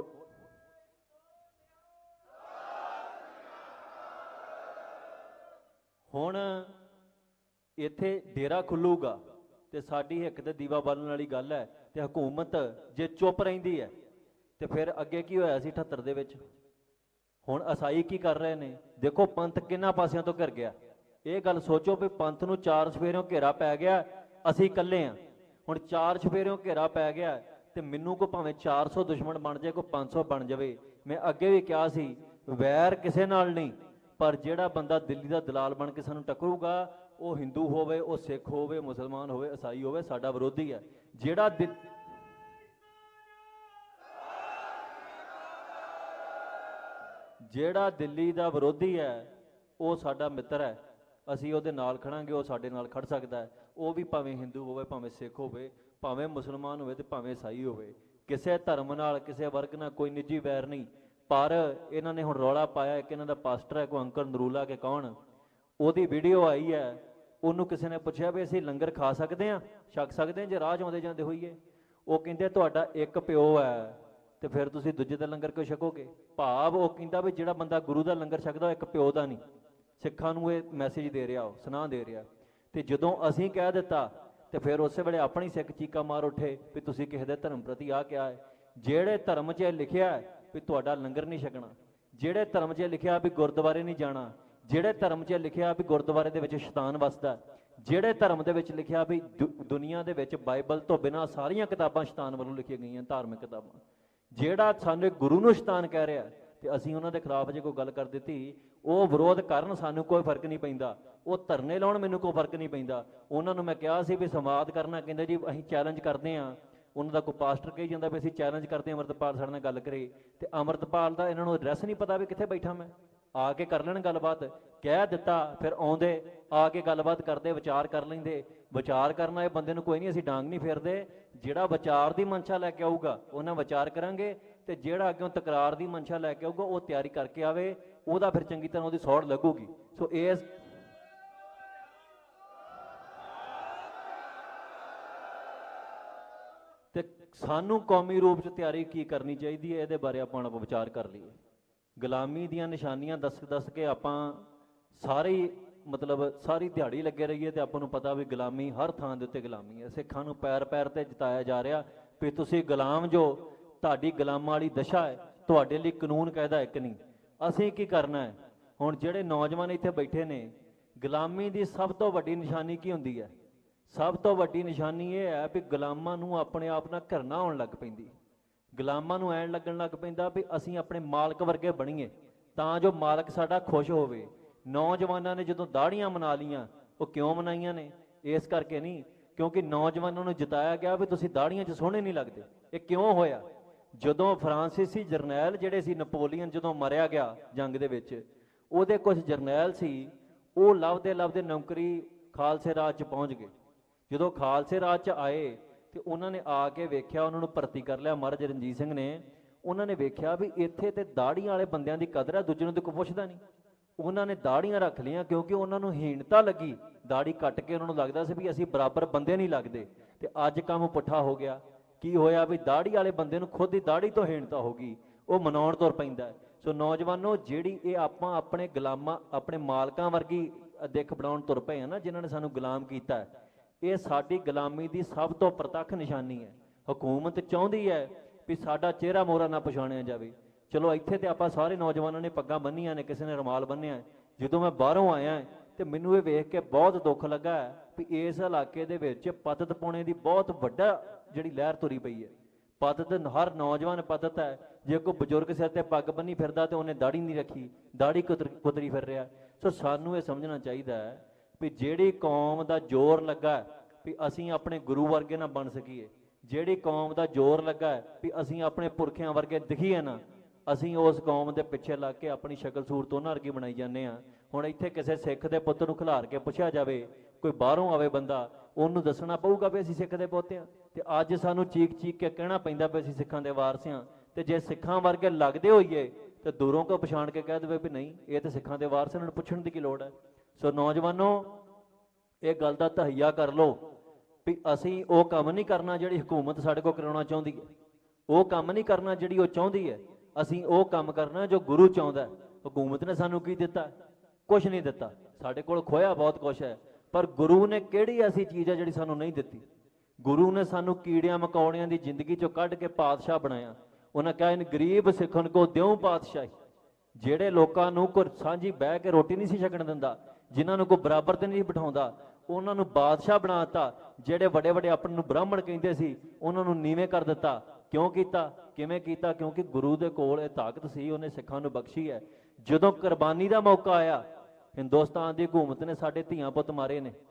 ਹੁਣ ਇੱਥੇ ਡੇਰਾ ਖੁੱਲੂਗਾ ਤੇ ਸਾਡੀ ਹਿੱਕ ਤੇ ਦੀਵਾ ਬਾਲਣ ਵਾਲੀ ਗੱਲ ਹੈ, ਤੇ ਹਕੂਮਤ ਜੇ ਚੁੱਪ ਰਹਿੰਦੀ ਹੈ ਤੇ ਫਿਰ ਅੱਗੇ ਕੀ ਹੋਇਆ ਸੀ 78 ਦੇ ਵਿੱਚ? ਹੁਣ ਅਸਾਈ ਕੀ ਕਰ ਰਹੇ ਨੇ? ਦੇਖੋ ਪੰਥ ਕਿੰਨਾ ਪਾਸਿਆਂ ਤੋਂ ਘਿਰ ਗਿਆ। ਇਹ ਗੱਲ ਸੋਚੋ ਵੀ ਪੰਥ ਨੂੰ 4 ਚੁਫੇਰਿਓਂ ਘੇਰਾ ਪੈ ਗਿਆ, ਅਸੀਂ ਇਕੱਲੇ ਹਾਂ। ਹੁਣ 4 ਚੁਫੇਰਿਓਂ ਘੇਰਾ ਪੈ ਗਿਆ ਤੇ ਮੈਨੂੰ ਕੋ ਭਾਵੇਂ 400 ਦੁਸ਼ਮਣ ਬਣ ਜਾਏ, ਕੋਈ 500 ਬਣ ਜਾਵੇ। ਮੈਂ ਅੱਗੇ ਵੀ ਕਿਹਾ ਸੀ ਵੈਰ ਕਿਸੇ ਨਾਲ ਨਹੀਂ, ਪਰ ਜਿਹੜਾ ਬੰਦਾ ਦਿੱਲੀ ਦਾ ਦਲਾਲ ਬਣ ਕੇ ਸਾਨੂੰ ਟੱਕਰੂਗਾ, ਉਹ ਹਿੰਦੂ ਹੋਵੇ, ਉਹ ਸਿੱਖ ਹੋਵੇ, ਮੁਸਲਮਾਨ ਹੋਵੇ, ਈਸਾਈ ਹੋਵੇ, ਸਾਡਾ ਵਿਰੋਧੀ ਹੈ। ਜਿਹੜਾ ਦਿੱਲੀ ਦਾ ਵਿਰੋਧੀ ਹੈ ਉਹ ਸਾਡਾ ਮਿੱਤਰ ਹੈ, ਅਸੀਂ ਉਹਦੇ ਨਾਲ ਖੜਾਂਗੇ, ਉਹ ਸਾਡੇ ਨਾਲ ਖੜ ਸਕਦਾ ਹੈ। ਉਹ ਵੀ ਭਾਵੇਂ ਹਿੰਦੂ ਹੋਵੇ, ਭਾਵੇਂ ਸਿੱਖ ਹੋਵੇ, ਭਾਵੇਂ ਮੁਸਲਮਾਨ ਹੋਵੇ ਤੇ ਭਾਵੇਂ ਈਸਾਈ ਹੋਵੇ। ਕਿਸੇ ਧਰਮ ਨਾਲ, ਕਿਸੇ ਵਰਗ ਨਾਲ ਕੋਈ ਨਿੱਜੀ ਵੈਰ ਨਹੀਂ। ਪਰ ਇਹਨਾਂ ਨੇ ਹੁਣ ਰੌਲਾ ਪਾਇਆ, ਇੱਕ ਇਹਨਾਂ ਦਾ ਪਾਸਟਰ ਹੈ ਕੋਈ ਅੰਕਲ ਨਰੂਲਾ ਕੇ ਕੌਣ, ਉਹਦੀ ਵੀਡੀਓ ਆਈ ਹੈ, ਉਹਨੂੰ ਕਿਸੇ ਨੇ ਪੁੱਛਿਆ ਵੀ ਅਸੀਂ ਲੰਗਰ ਖਾ ਸਕਦੇ ਹਾਂ, ਛਕ ਸਕਦੇ ਹਾਂ ਜੇ ਰਾਹ 'ਚ ਆਉਂਦੇ ਜਾਂਦੇ ਹੋਈਏ? ਉਹ ਕਹਿੰਦੇ ਤੁਹਾਡਾ ਇੱਕ ਪਿਓ ਹੈ ਤੇ ਫਿਰ ਤੁਸੀਂ ਦੂਜੇ ਦਾ ਲੰਗਰ ਕਿਉਂ ਛਕੋਗੇ? ਭਾਵ ਉਹ ਕਹਿੰਦਾ ਵੀ ਜਿਹੜਾ ਬੰਦਾ ਗੁਰੂ ਦਾ ਲੰਗਰ ਛਕਦਾ ਉਹ ਇੱਕ ਪਿਓ ਦਾ ਨਹੀਂ। ਸਿੱਖਾਂ ਨੂੰ ਇਹ ਮੈਸੇਜ ਦੇ ਰਿਹਾ, ਉਹ ਸੁਨਾਹ ਦੇ ਰਿਹਾ। ਤੇ ਜਦੋਂ ਅਸੀਂ ਕਹਿ ਦਿੱਤਾ ਤੇ ਫਿਰ ਉਸੇ ਵੇਲੇ ਆਪਣੀ ਸਿੱਖ ਚੀਕਾ ਮਾਰ ਉੱਠੇ ਵੀ ਤੁਸੀਂ ਕਿਸੇ ਦੇ ਧਰਮ ਪ੍ਰਤੀ ਆ ਕਿਹਾ ਹੈ? ਜਿਹੜੇ ਧਰਮ 'ਚ ਇਹ ਲਿਖਿਆ ਹੈ ਵੀ ਤੁਹਾਡਾ ਲੰਗਰ ਨਹੀਂ ਛਕਣਾ, ਜਿਹੜੇ ਧਰਮ 'ਚ ਲਿਖਿਆ ਵੀ ਗੁਰਦੁਆਰੇ ਨਹੀਂ ਜਾਣਾ, ਜਿਹੜੇ ਧਰਮ 'ਚ ਲਿਖਿਆ ਵੀ ਗੁਰਦੁਆਰੇ ਦੇ ਵਿੱਚ ਸ਼ੈਤਾਨ ਵਸਦਾ, ਜਿਹੜੇ ਧਰਮ ਦੇ ਵਿੱਚ ਲਿਖਿਆ ਵੀ ਦੁਨੀਆ ਦੇ ਵਿੱਚ ਬਾਈਬਲ ਤੋਂ ਬਿਨਾਂ ਸਾਰੀਆਂ ਕਿਤਾਬਾਂ ਸ਼ੈਤਾਨ ਵੱਲੋਂ ਲਿਖੀਆਂ ਗਈਆਂ, ਧਾਰਮਿਕ ਕਿਤਾਬਾਂ, ਜਿਹੜਾ ਸਾਨੂੰ ਗੁਰੂ ਨੂੰ ਸ਼ੈਤਾਨ ਕਹਿ ਰਿਹਾ ਤੇ ਅਸੀਂ ਉਹਨਾਂ ਦੇ ਖਿਲਾਫ ਜੇ ਕੋਈ ਗੱਲ ਕਰ ਦਿੱਤੀ, ਉਹ ਵਿਰੋਧ ਕਰਨ, ਸਾਨੂੰ ਕੋਈ ਫਰਕ ਨਹੀਂ ਪੈਂਦਾ। ਉਹ ਧਰਨੇ ਲਾਉਣ, ਮੈਨੂੰ ਕੋਈ ਫਰਕ ਨਹੀਂ ਪੈਂਦਾ। ਉਹਨਾਂ ਨੂੰ ਮੈਂ ਕਿਹਾ ਸੀ ਵੀ ਸੰਵਾਦ ਕਰਨਾ, ਕਹਿੰਦੇ ਜੀ ਅਸੀਂ ਚੈਲੰਜ ਕਰਦੇ ਹਾਂ। ਉਹਨਾਂ ਦਾ ਕੋਈ ਪਾਸਟਰ ਕਹੀ ਜਾਂਦਾ ਵੀ ਅਸੀਂ ਚੈਲੰਜ ਕਰਦੇ ਹਾਂ ਅੰਮ੍ਰਿਤਪਾਲ ਸਾਡੇ ਨਾਲ ਗੱਲ ਕਰੇ, ਤੇ ਅੰਮ੍ਰਿਤਪਾਲ ਦਾ ਇਹਨਾਂ ਨੂੰ ਐਡਰੈਸ ਨਹੀਂ ਪਤਾ ਵੀ ਕਿੱਥੇ ਬੈਠਾ ਮੈਂ। ਆ ਕੇ ਕਰ ਲੈਣ ਗੱਲਬਾਤ, ਕਹਿ ਦਿੱਤਾ, ਫਿਰ ਆਉਂਦੇ, ਆ ਕੇ ਗੱਲਬਾਤ ਕਰਦੇ, ਵਿਚਾਰ ਕਰ ਲੈਂਦੇ। ਵਿਚਾਰ ਕਰਨਾ ਇਹ ਬੰਦੇ ਨੂੰ ਕੋਈ ਨਹੀਂ, ਅਸੀਂ ਡਾਂਗ ਨਹੀਂ ਫੇਰਦੇ। ਜਿਹੜਾ ਵਿਚਾਰ ਦੀ ਮਨਸ਼ਾ ਲੈ ਕੇ ਆਊਗਾ ਉਹਨਾਂ ਵਿਚਾਰ ਕਰਾਂਗੇ, ਤੇ ਜਿਹੜਾ ਅੱਗੋਂ ਤਕਰਾਰ ਦੀ ਮਨਸ਼ਾ ਲੈ ਕੇ ਆਊਗਾ ਉਹ ਤਿਆਰੀ ਕਰਕੇ ਆਵੇ, ਉਹਦਾ ਫਿਰ ਚੰਗੀ ਤਰ੍ਹਾਂ ਉਹਦੀ ਸੌੜ ਲੱਗੂਗੀ। ਸੋ ਇਸ ਤੇ ਸਾਨੂੰ ਕੌਮੀ ਰੂਪ 'ਚ ਤਿਆਰੀ ਕੀ ਕਰਨੀ ਚਾਹੀਦੀ ਹੈ, ਇਹਦੇ ਬਾਰੇ ਆਪਾਂ ਹੁਣ ਵਿਚਾਰ ਕਰ ਲਈਏ। ਗੁਲਾਮੀ ਦੀਆਂ ਨਿਸ਼ਾਨੀਆਂ ਦੱਸ ਕੇ ਆਪਾਂ ਸਾਰੇ ਮਤਲਬ ਸਾਰੀ ਦਿਹਾੜੀ ਲੱਗੇ ਰਹੀਏ ਤੇ ਆਪਾਂ ਨੂੰ ਪਤਾ ਵੀ ਗੁਲਾਮੀ ਹਰ ਥਾਂ ਦੇ ਉੱਤੇ ਗੁਲਾਮੀ ਹੈ। ਸਿੱਖਾਂ ਨੂੰ ਪੈਰ ਪੈਰ ਤੇ ਜਿਤਾਇਆ ਜਾ ਰਿਹਾ ਵੀ ਤੁਸੀਂ ਗੁਲਾਮ ਜੋ, ਤੁਹਾਡੀ ਗੁਲਾਮਾਂ ਵਾਲੀ ਦਸ਼ਾ ਹੈ, ਤੁਹਾਡੇ ਲਈ ਕਾਨੂੰਨ ਕਾਇਦਾ ਇੱਕ ਨਹੀਂ। ਅਸੀਂ ਕੀ ਕਰਨਾ ਹੈ? ਹੁਣ ਜਿਹੜੇ ਨੌਜਵਾਨ ਇੱਥੇ ਬੈਠੇ ਨੇ, ਗੁਲਾਮੀ ਦੀ ਸਭ ਤੋਂ ਵੱਡੀ ਨਿਸ਼ਾਨੀ ਕੀ ਹੁੰਦੀ ਹੈ? ਸਭ ਤੋਂ ਵੱਡੀ ਨਿਸ਼ਾਨੀ ਇਹ ਹੈ ਵੀ ਗੁਲਾਮਾਂ ਨੂੰ ਆਪਣੇ ਆਪ ਨਾਲ ਘਿਰਣਾ ਆਉਣ ਲੱਗ ਪੈਂਦੀ। ਗੁਲਾਮਾਂ ਨੂੰ ਐਣ ਲੱਗਣ ਲੱਗ ਪੈਂਦਾ ਵੀ ਅਸੀਂ ਆਪਣੇ ਮਾਲਕ ਵਰਗੇ ਬਣੀਏ ਤਾਂ ਜੋ ਮਾਲਕ ਸਾਡਾ ਖੁਸ਼ ਹੋਵੇ। ਨੌਜਵਾਨਾਂ ਨੇ ਜਦੋਂ ਦਾੜੀਆਂ ਮਨਾ ਲੀਆਂ, ਉਹ ਕਿਉਂ ਮਨਾਈਆਂ ਨੇ? ਇਸ ਕਰਕੇ ਨਹੀਂ ਕਿਉਂਕਿ ਨੌਜਵਾਨਾਂ ਨੂੰ ਜਿਤਾਇਆ ਗਿਆ ਵੀ ਤੁਸੀਂ ਦਾੜੀਆਂ 'ਚ ਸੋਹਣੇ ਨਹੀਂ ਲੱਗਦੇ। ਇਹ ਕਿਉਂ ਹੋਇਆ? ਜਦੋਂ ਫਰਾਂਸੀਸੀ ਜਰਨੈਲ ਜਿਹੜੇ ਸੀ, ਨਪੋਲੀਅਨ ਜਦੋਂ ਮਰਿਆ ਗਿਆ ਜੰਗ ਦੇ ਵਿੱਚ, ਉਹਦੇ ਕੁਝ ਜਰਨੈਲ ਸੀ, ਉਹ ਲੱਭਦੇ ਲੱਭਦੇ ਨੌਕਰੀ ਖਾਲਸੇ ਰਾਜ 'ਚ ਪਹੁੰਚ ਗਏ। ਜਦੋਂ ਖਾਲਸੇ ਰਾਜ 'ਚ ਆਏ ਤੇ ਉਹਨਾਂ ਨੇ ਆ ਕੇ ਵੇਖਿਆ, ਉਹਨਾਂ ਨੂੰ ਭਰਤੀ ਕਰ ਲਿਆ ਮਹਾਰਾਜਾ ਰਣਜੀਤ ਸਿੰਘ ਨੇ। ਉਹਨਾਂ ਨੇ ਵੇਖਿਆ ਵੀ ਇੱਥੇ ਤੇ ਦਾੜੀਆਂ ਵਾਲੇ ਬੰਦਿਆਂ ਦੀ ਕਦਰ ਹੈ, ਦੂਜੇ ਨੂੰ ਤਾਂ ਕੋਈ ਪੁੱਛਦਾ ਨਹੀਂ। ਉਹਨਾਂ ਨੇ ਦਾੜੀਆਂ ਰੱਖ ਲਈਆਂ ਕਿਉਂਕਿ ਉਹਨਾਂ ਨੂੰ ਹੀਣਤਾ ਲੱਗੀ। ਦਾੜੀ ਕੱਟ ਕੇ ਉਹਨਾਂ ਨੂੰ ਲੱਗਦਾ ਸੀ ਵੀ ਅਸੀਂ ਬਰਾਬਰ ਬੰਦੇ ਨਹੀਂ ਲੱਗਦੇ। ਤੇ ਅੱਜ ਕੰਮ ਪੁੱਠਾ ਹੋ ਗਿਆ। ਕੀ ਹੋਇਆ ਵੀ ਦਾੜੀ ਵਾਲੇ ਬੰਦੇ ਨੂੰ ਖੁਦ ਦੀ ਦਾੜੀ ਤੋਂ ਹੀਣਤਾ ਹੋ ਗਈ, ਉਹ ਮਨਾਉਣ ਤੁਰ ਪੈਂਦਾ। ਸੋ ਨੌਜਵਾਨੋ, ਜਿਹੜੀ ਇਹ ਆਪਾਂ ਆਪਣੇ ਗੁਲਾਮਾਂ, ਆਪਣੇ ਮਾਲਕਾਂ ਵਰਗੀ ਦਿੱਖ ਬਣਾਉਣ ਤੁਰ ਪਏ ਆ ਨਾ, ਜਿਨ੍ਹਾਂ ਨੇ ਸਾਨੂੰ ਗੁਲਾਮ ਕੀਤਾ, ਇਹ ਸਾਡੀ ਗੁਲਾਮੀ ਦੀ ਸਭ ਤੋਂ ਪ੍ਰਤੱਖ ਨਿਸ਼ਾਨੀ ਹੈ। ਹਕੂਮਤ ਚਾਹੁੰਦੀ ਹੈ ਵੀ ਸਾਡਾ ਚਿਹਰਾ ਮੋਹਰਾ ਨਾ ਪਛਾਣਿਆ ਜਾਵੇ। ਚਲੋ ਇੱਥੇ ਤੇ ਆਪਾਂ ਸਾਰੇ ਨੌਜਵਾਨਾਂ ਨੇ ਪੱਗਾਂ ਬੰਨੀਆਂ ਨੇ, ਕਿਸੇ ਨੇ ਰੁਮਾਲ ਬੰਨਿਆ। ਜਦੋਂ ਮੈਂ ਬਾਹਰੋਂ ਆਇਆ ਤੇ ਮੈਨੂੰ ਇਹ ਵੇਖ ਕੇ ਬਹੁਤ ਦੁੱਖ ਲੱਗਾ ਵੀ ਇਸ ਇਲਾਕੇ ਦੇ ਵਿੱਚ ਪਤਤ ਪਾਉਣੇ ਦੀ ਬਹੁਤ ਵੱਡਾ ਜਿਹੜੀ ਲਹਿਰ ਤੁਰੀ ਪਈ ਹੈ। ਪਤਤ, ਹਰ ਨੌਜਵਾਨ ਪਤਤ ਹੈ। ਜੇ ਕੋਈ ਬਜ਼ੁਰਗ ਸਿਰ ਤੇ ਪੱਗ ਬੰਨੀ ਫਿਰਦਾ ਤੇ ਉਹਨੇ ਦਾੜੀ ਨਹੀਂ ਰੱਖੀ, ਦਾੜੀ ਕੁਤਰੀ ਫਿਰ ਰਿਹਾ। ਸੋ ਸਾਨੂੰ ਇਹ ਸਮਝਣਾ ਚਾਹੀਦਾ ਹੈ ਵੀ ਜਿਹੜੀ ਕੌਮ ਦਾ ਜ਼ੋਰ ਲੱਗਾ ਵੀ ਅਸੀਂ ਆਪਣੇ ਗੁਰੂ ਵਰਗੇ ਨਾ ਬਣ ਸਕੀਏ, ਜਿਹੜੀ ਕੌਮ ਦਾ ਜ਼ੋਰ ਲੱਗਾ ਹੈ ਵੀ ਅਸੀਂ ਆਪਣੇ ਪੁਰਖਿਆਂ ਵਰਗੇ ਦਿਖੀਏ ਨਾ, ਅਸੀਂ ਉਸ ਕੌਮ ਦੇ ਪਿੱਛੇ ਲੱਗ ਕੇ ਆਪਣੀ ਸ਼ਕਲ ਸੂਰਤ ਉਹਨਾਂ ਵਰਗੀ ਬਣਾਈ ਜਾਂਦੇ ਹਾਂ। ਹੁਣ ਇੱਥੇ ਕਿਸੇ ਸਿੱਖ ਦੇ ਪੁੱਤ ਨੂੰ ਖਿਲਾਰ ਕੇ ਪੁੱਛਿਆ ਜਾਵੇ, ਕੋਈ ਬਾਹਰੋਂ ਆਵੇ ਬੰਦਾ, ਉਹਨੂੰ ਦੱਸਣਾ ਪਊਗਾ ਵੀ ਅਸੀਂ ਸਿੱਖ ਦੇ ਪੁੱਤ ਹਾਂ। ਤੇ ਅੱਜ ਸਾਨੂੰ ਚੀਕ ਚੀਕ ਕੇ ਕਹਿਣਾ ਪੈਂਦਾ ਵੀ ਅਸੀਂ ਸਿੱਖਾਂ ਦੇ ਵਾਰਸ ਹਾਂ। ਤੇ ਜੇ ਸਿੱਖਾਂ ਵਰਗੇ ਲੱਗਦੇ ਹੋਈਏ ਤੇ ਦੂਰੋਂ ਕੋ ਪਛਾਣ ਕੇ ਕਹਿ ਦੇਵੇ ਵੀ ਨਹੀਂ ਇਹ ਤਾਂ ਸਿੱਖਾਂ ਦੇ ਵਾਰਸ, ਇਹਨਾਂ ਨੂੰ ਪੁੱਛਣ ਦੀ ਕੀ ਲੋੜ ਹੈ। ਸੋ ਨੌਜਵਾਨੋ, ਇਹ ਗੱਲ ਦਾ ਤਹਈਆ ਕਰ ਲਓ ਵੀ ਅਸੀਂ ਉਹ ਕੰਮ ਨਹੀਂ ਕਰਨਾ ਜਿਹੜੀ ਹਕੂਮਤ ਸਾਡੇ ਕੋਲ ਕਰਾਉਣਾ ਚਾਹੁੰਦੀ ਹੈ, ਉਹ ਕੰਮ ਨਹੀਂ ਕਰਨਾ ਜਿਹੜੀ ਉਹ ਚਾਹੁੰਦੀ ਹੈ। ਅਸੀਂ ਉਹ ਕੰਮ ਕਰਨਾ ਜੋ ਗੁਰੂ ਚਾਹੁੰਦਾ। ਹਕੂਮਤ ਨੇ ਸਾਨੂੰ ਕੀ ਦਿੱਤਾ? ਕੁਛ ਨਹੀਂ ਦਿੱਤਾ। ਸਾਡੇ ਕੋਲ ਖੋਇਆ ਬਹੁਤ ਕੁਛ ਹੈ, ਪਰ ਗੁਰੂ ਨੇ ਕਿਹੜੀ ਐਸੀ ਚੀਜ਼ ਹੈ ਜਿਹੜੀ ਸਾਨੂੰ ਨਹੀਂ ਦਿੱਤੀ? ਗੁਰੂ ਨੇ ਸਾਨੂੰ ਕੀੜਿਆਂ ਮਕੌੜਿਆਂ ਦੀ ਜ਼ਿੰਦਗੀ ਚੋਂ ਕੱਢ ਕੇ ਪਾਤਸ਼ਾਹ ਬਣਾਇਆ। ਉਹਨਾਂ ਕਿਹਾ ਇਨ ਗਰੀਬ ਸਿੱਖਣ ਕੋ ਦਿਉ ਪਾਤਸ਼ਾਹੀ। ਜਿਹੜੇ ਲੋਕਾਂ ਨੂੰ ਕੋਈ ਸਾਂਝੀ ਬਹਿ ਕੇ ਰੋਟੀ ਨਹੀਂ ਸੀ ਛਕਣ ਦਿੰਦਾ, ਜਿਨ੍ਹਾਂ ਨੂੰ ਕੋਈ ਬਰਾਬਰ ਤੇ ਨਹੀਂ ਬਿਠਾਉਂਦਾ, ਉਹਨਾਂ ਨੂੰ ਬਾਦਸ਼ਾਹ ਬਣਾ ਦਿੱਤਾ। ਜਿਹੜੇ ਵੱਡੇ ਵੱਡੇ ਆਪਣੇ ਨੂੰ ਬ੍ਰਾਹਮਣ ਕਹਿੰਦੇ ਸੀ, ਉਹਨਾਂ ਨੂੰ ਨੀਵੇਂ ਕਰ ਦਿੱਤਾ। ਕਿਉਂ ਕੀਤਾ? ਕਿਵੇਂ ਕੀਤਾ? ਕਿਉਂਕਿ ਗੁਰੂ ਦੇ ਕੋਲ ਇਹ ਤਾਕਤ ਸੀ, ਉਹਨੇ ਸਿੱਖਾਂ ਨੂੰ ਬਖਸ਼ੀ ਹੈ। ਜਦੋਂ ਕੁਰਬਾਨੀ ਦਾ ਮੌਕਾ ਆਇਆ, ਹਿੰਦੁਸਤਾਨ ਦੀ ਹਕੂਮਤ ਨੇ ਸਾਡੇ ਧੀਆਂ ਪੁੱਤ ਮਾਰੇ ਨੇ,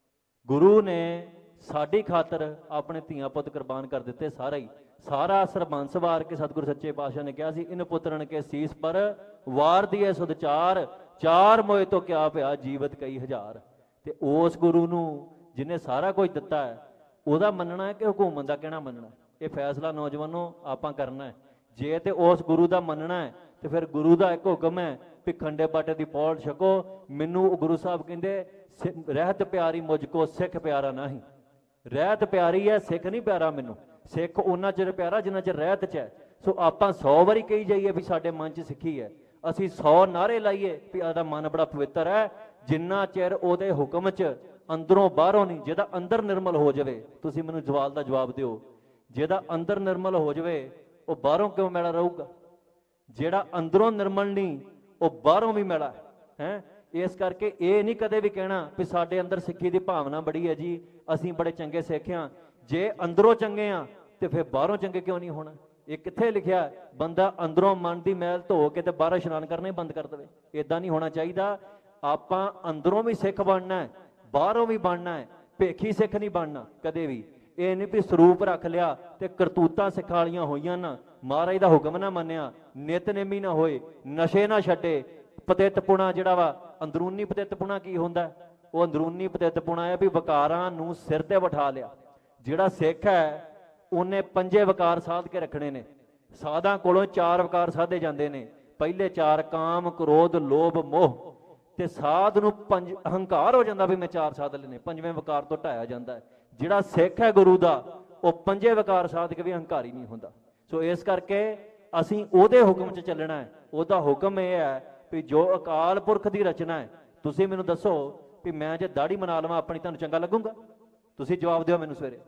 ਗੁਰੂ ਨੇ ਸਾਡੀ ਖਾਤਰ ਆਪਣੇ ਧੀਆਂ ਪੁੱਤ ਕੁਰਬਾਨ ਕਰ ਦਿੱਤੇ। ਸਾਰਾ ਸਰਬੰਸ ਵਾਰ ਕੇ ਸਤਿਗੁਰੂ ਸੱਚੇ ਪਾਤਸ਼ਾਹ ਨੇ ਕਿਹਾ ਸੀ, ਇਨ ਪੁੱਤਰਨ ਕੇ ਸੀਸ ਪਰ ਵਾਰ ਦੀਏ ਸੁਦਚਾਰ, ਚਾਰ ਮੋਏ ਤੋਂ ਕਿਆ ਪਿਆ ਜੀਵਤ ਕਈ ਹਜ਼ਾਰ। ਤੇ ਉਸ ਗੁਰੂ ਨੂੰ ਜਿਹਨੇ ਸਾਰਾ ਕੁਝ ਦਿੱਤਾ ਹੈ, ਉਹਦਾ ਮੰਨਣਾ ਹੈ ਕਿ ਹਕੂਮਤ ਦਾ ਕਹਿਣਾ ਮੰਨਣਾ? ਇਹ ਫੈਸਲਾ ਨੌਜਵਾਨੋ ਆਪਾਂ ਕਰਨਾ ਹੈ। ਜੇ ਤੇ ਉਸ ਗੁਰੂ ਦਾ ਮੰਨਣਾ ਹੈ ਤੇ ਫਿਰ ਗੁਰੂ ਦਾ ਇੱਕ ਹੁਕਮ ਹੈ ਵੀ ਖੰਡੇ ਬਾਟੇ ਦੀ ਪੌੜ ਛਕੋ। ਮੈਨੂੰ ਗੁਰੂ ਸਾਹਿਬ ਕਹਿੰਦੇ ਰਹਿਤ ਪਿਆਰੀ ਮੁਝ ਕੋ ਸਿੱਖ ਪਿਆਰਾ ਨਹੀਂ। ਰਹਿਤ ਪਿਆਰੀ ਹੈ, ਸਿੱਖ ਨਹੀਂ ਪਿਆਰਾ ਮੈਨੂੰ। ਸਿੱਖ ਉਹਨਾਂ ਚਿਰ ਪਿਆਰਾ ਜਿੰਨਾ ਚਿਰ ਰਹਿਤ 'ਚ ਹੈ। ਸੋ ਆਪਾਂ 100 ਵਾਰੀ ਕਹੀ ਜਾਈਏ ਵੀ ਸਾਡੇ ਮਨ 'ਚ ਸਿੱਖੀ ਹੈ, ਅਸੀਂ 100 ਨਾਅਰੇ ਲਾਈਏ ਵੀ ਸਾਡਾ ਮਨ ਬੜਾ ਪਵਿੱਤਰ ਹੈ, ਜਿੰਨਾ ਚਿਰ ਉਹਦੇ ਹੁਕਮ 'ਚ ਅੰਦਰੋਂ ਬਾਹਰੋਂ ਨਹੀਂ। ਜਿਹਦਾ ਅੰਦਰ ਨਿਰਮਲ ਹੋ ਜਾਵੇ, ਤੁਸੀਂ ਮੈਨੂੰ ਸਵਾਲ ਦਾ ਜਵਾਬ ਦਿਓ, ਜਿਹਦਾ ਅੰਦਰ ਨਿਰਮਲ ਹੋ ਜਾਵੇ ਉਹ ਬਾਹਰੋਂ ਕਿਉਂ ਮੈਲਾ ਰਹੂਗਾ? ਜਿਹੜਾ ਅੰਦਰੋਂ ਨਿਰਮਲ ਨਹੀਂ ਉਹ ਬਾਹਰੋਂ ਵੀ ਮੈਲਾ ਹੈ। ਇਸ ਕਰਕੇ ਇਹ ਨਹੀਂ ਕਦੇ ਵੀ ਕਹਿਣਾ ਵੀ ਸਾਡੇ ਅੰਦਰ ਸਿੱਖੀ ਦੀ ਭਾਵਨਾ ਬੜੀ ਹੈ ਜੀ, ਅਸੀਂ ਬੜੇ ਚੰਗੇ ਸਿੱਖ ਹਾਂ। ਜੇ ਅੰਦਰੋਂ ਚੰਗੇ ਆ ਤੇ ਫਿਰ ਬਾਹਰੋਂ ਚੰਗੇ ਕਿਉਂ ਨਹੀਂ ਹੋਣਾ? ਇਹ ਕਿੱਥੇ ਲਿਖਿਆ? ਬੰਦਾ ਅੰਦਰੋਂ ਮਨ ਦੀ ਮੈਲ ਧੋ ਕੇ ਤੇ ਬਾਹਰੋਂ ਇਸ਼ਨਾਨ ਕਰਨਾ ਹੀ ਬੰਦ ਕਰ ਦੇਵੇ। ਇਦਾਂ ਨਹੀਂ ਹੋਣਾ ਚਾਹੀਦਾ। ਆਪਾਂ ਅੰਦਰੋਂ ਵੀ ਸਿੱਖ ਬਣਨਾ ਹੈ, ਬਾਹਰੋਂ ਵੀ ਬਣਨਾ ਹੈ। ਭੇਖੀ ਸਿੱਖ ਨਹੀਂ ਬਣਨਾ ਕਦੇ ਵੀ। ਇਹ ਨਹੀਂ ਵੀ ਸਰੂਪ ਰੱਖ ਲਿਆ ਤੇ ਕਰਤੂਤਾਂ ਸਿੱਖਾਂ ਵਾਲੀਆਂ ਹੋਈਆਂ ਨਾ, ਮਹਾਰਾਜ ਦਾ ਹੁਕਮ ਨਾ ਮੰਨਿਆ, ਨਿਤਨੇਮੀ ਨਾ ਹੋਏ, ਨਸ਼ੇ ਨਾ ਛੱਡੇ। ਪਤਿੱਤਪੁਣਾ ਜਿਹੜਾ ਵਾ, ਅੰਦਰੂਨੀ ਪਤਿੱਤਪੁਣਾ ਕੀ ਹੁੰਦਾ? ਉਹ ਅੰਦਰੂਨੀ ਪਤਿੱਤਪੁਣਾ ਹੈ ਵੀ ਵਕਾਰਾਂ ਨੂੰ ਸਿਰ ਤੇ ਬਿਠਾ ਲਿਆ। ਜਿਹੜਾ ਸਿੱਖ ਹੈ ਉਹਨੇ 5 ਵਕਾਰ ਸਾਧ ਕੇ ਰੱਖਣੇ ਨੇ। ਸਾਧਾਂ ਕੋਲੋਂ 4 ਵਕਾਰ ਸਾਧੇ ਜਾਂਦੇ ਨੇ। ਪਹਿਲੇ 4 ਕਾਮ, ਕ੍ਰੋਧ, ਲੋਭ, ਮੋਹ। ਤੇ ਸਾਧ ਨੂੰ ਅਹੰਕਾਰ ਹੋ ਜਾਂਦਾ ਵੀ ਮੈਂ 4 ਸਾਧ ਲੈਣੇ, 5ਵੇਂ ਵਕਾਰ ਤੋਂ ਢਾਇਆ ਜਾਂਦਾ ਹੈ। ਜਿਹੜਾ ਸਿੱਖ ਹੈ ਗੁਰੂ ਦਾ, ਉਹ 5 ਵਕਾਰ ਸਾਧ ਕੇ ਵੀ ਹੰਕਾਰੀ ਨਹੀਂ ਹੁੰਦਾ। ਸੋ ਇਸ ਕਰਕੇ ਅਸੀਂ ਉਹਦੇ ਹੁਕਮ 'ਚ ਚੱਲਣਾ ਹੈ। ਉਹਦਾ ਹੁਕਮ ਇਹ ਹੈ ਵੀ ਜੋ ਅਕਾਲ ਪੁਰਖ ਦੀ ਰਚਨਾ ਹੈ, ਤੁਸੀਂ ਮੈਨੂੰ ਦੱਸੋ ਵੀ ਮੈਂ ਜੇ ਦਾੜੀ ਬਣਾ ਲਵਾਂ ਆਪਣੀ, ਤੁਹਾਨੂੰ ਚੰਗਾ ਲੱਗੂਗਾ? ਤੁਸੀਂ ਜਵਾਬ ਦਿਓ ਮੈਨੂੰ ਸਵੇਰੇ।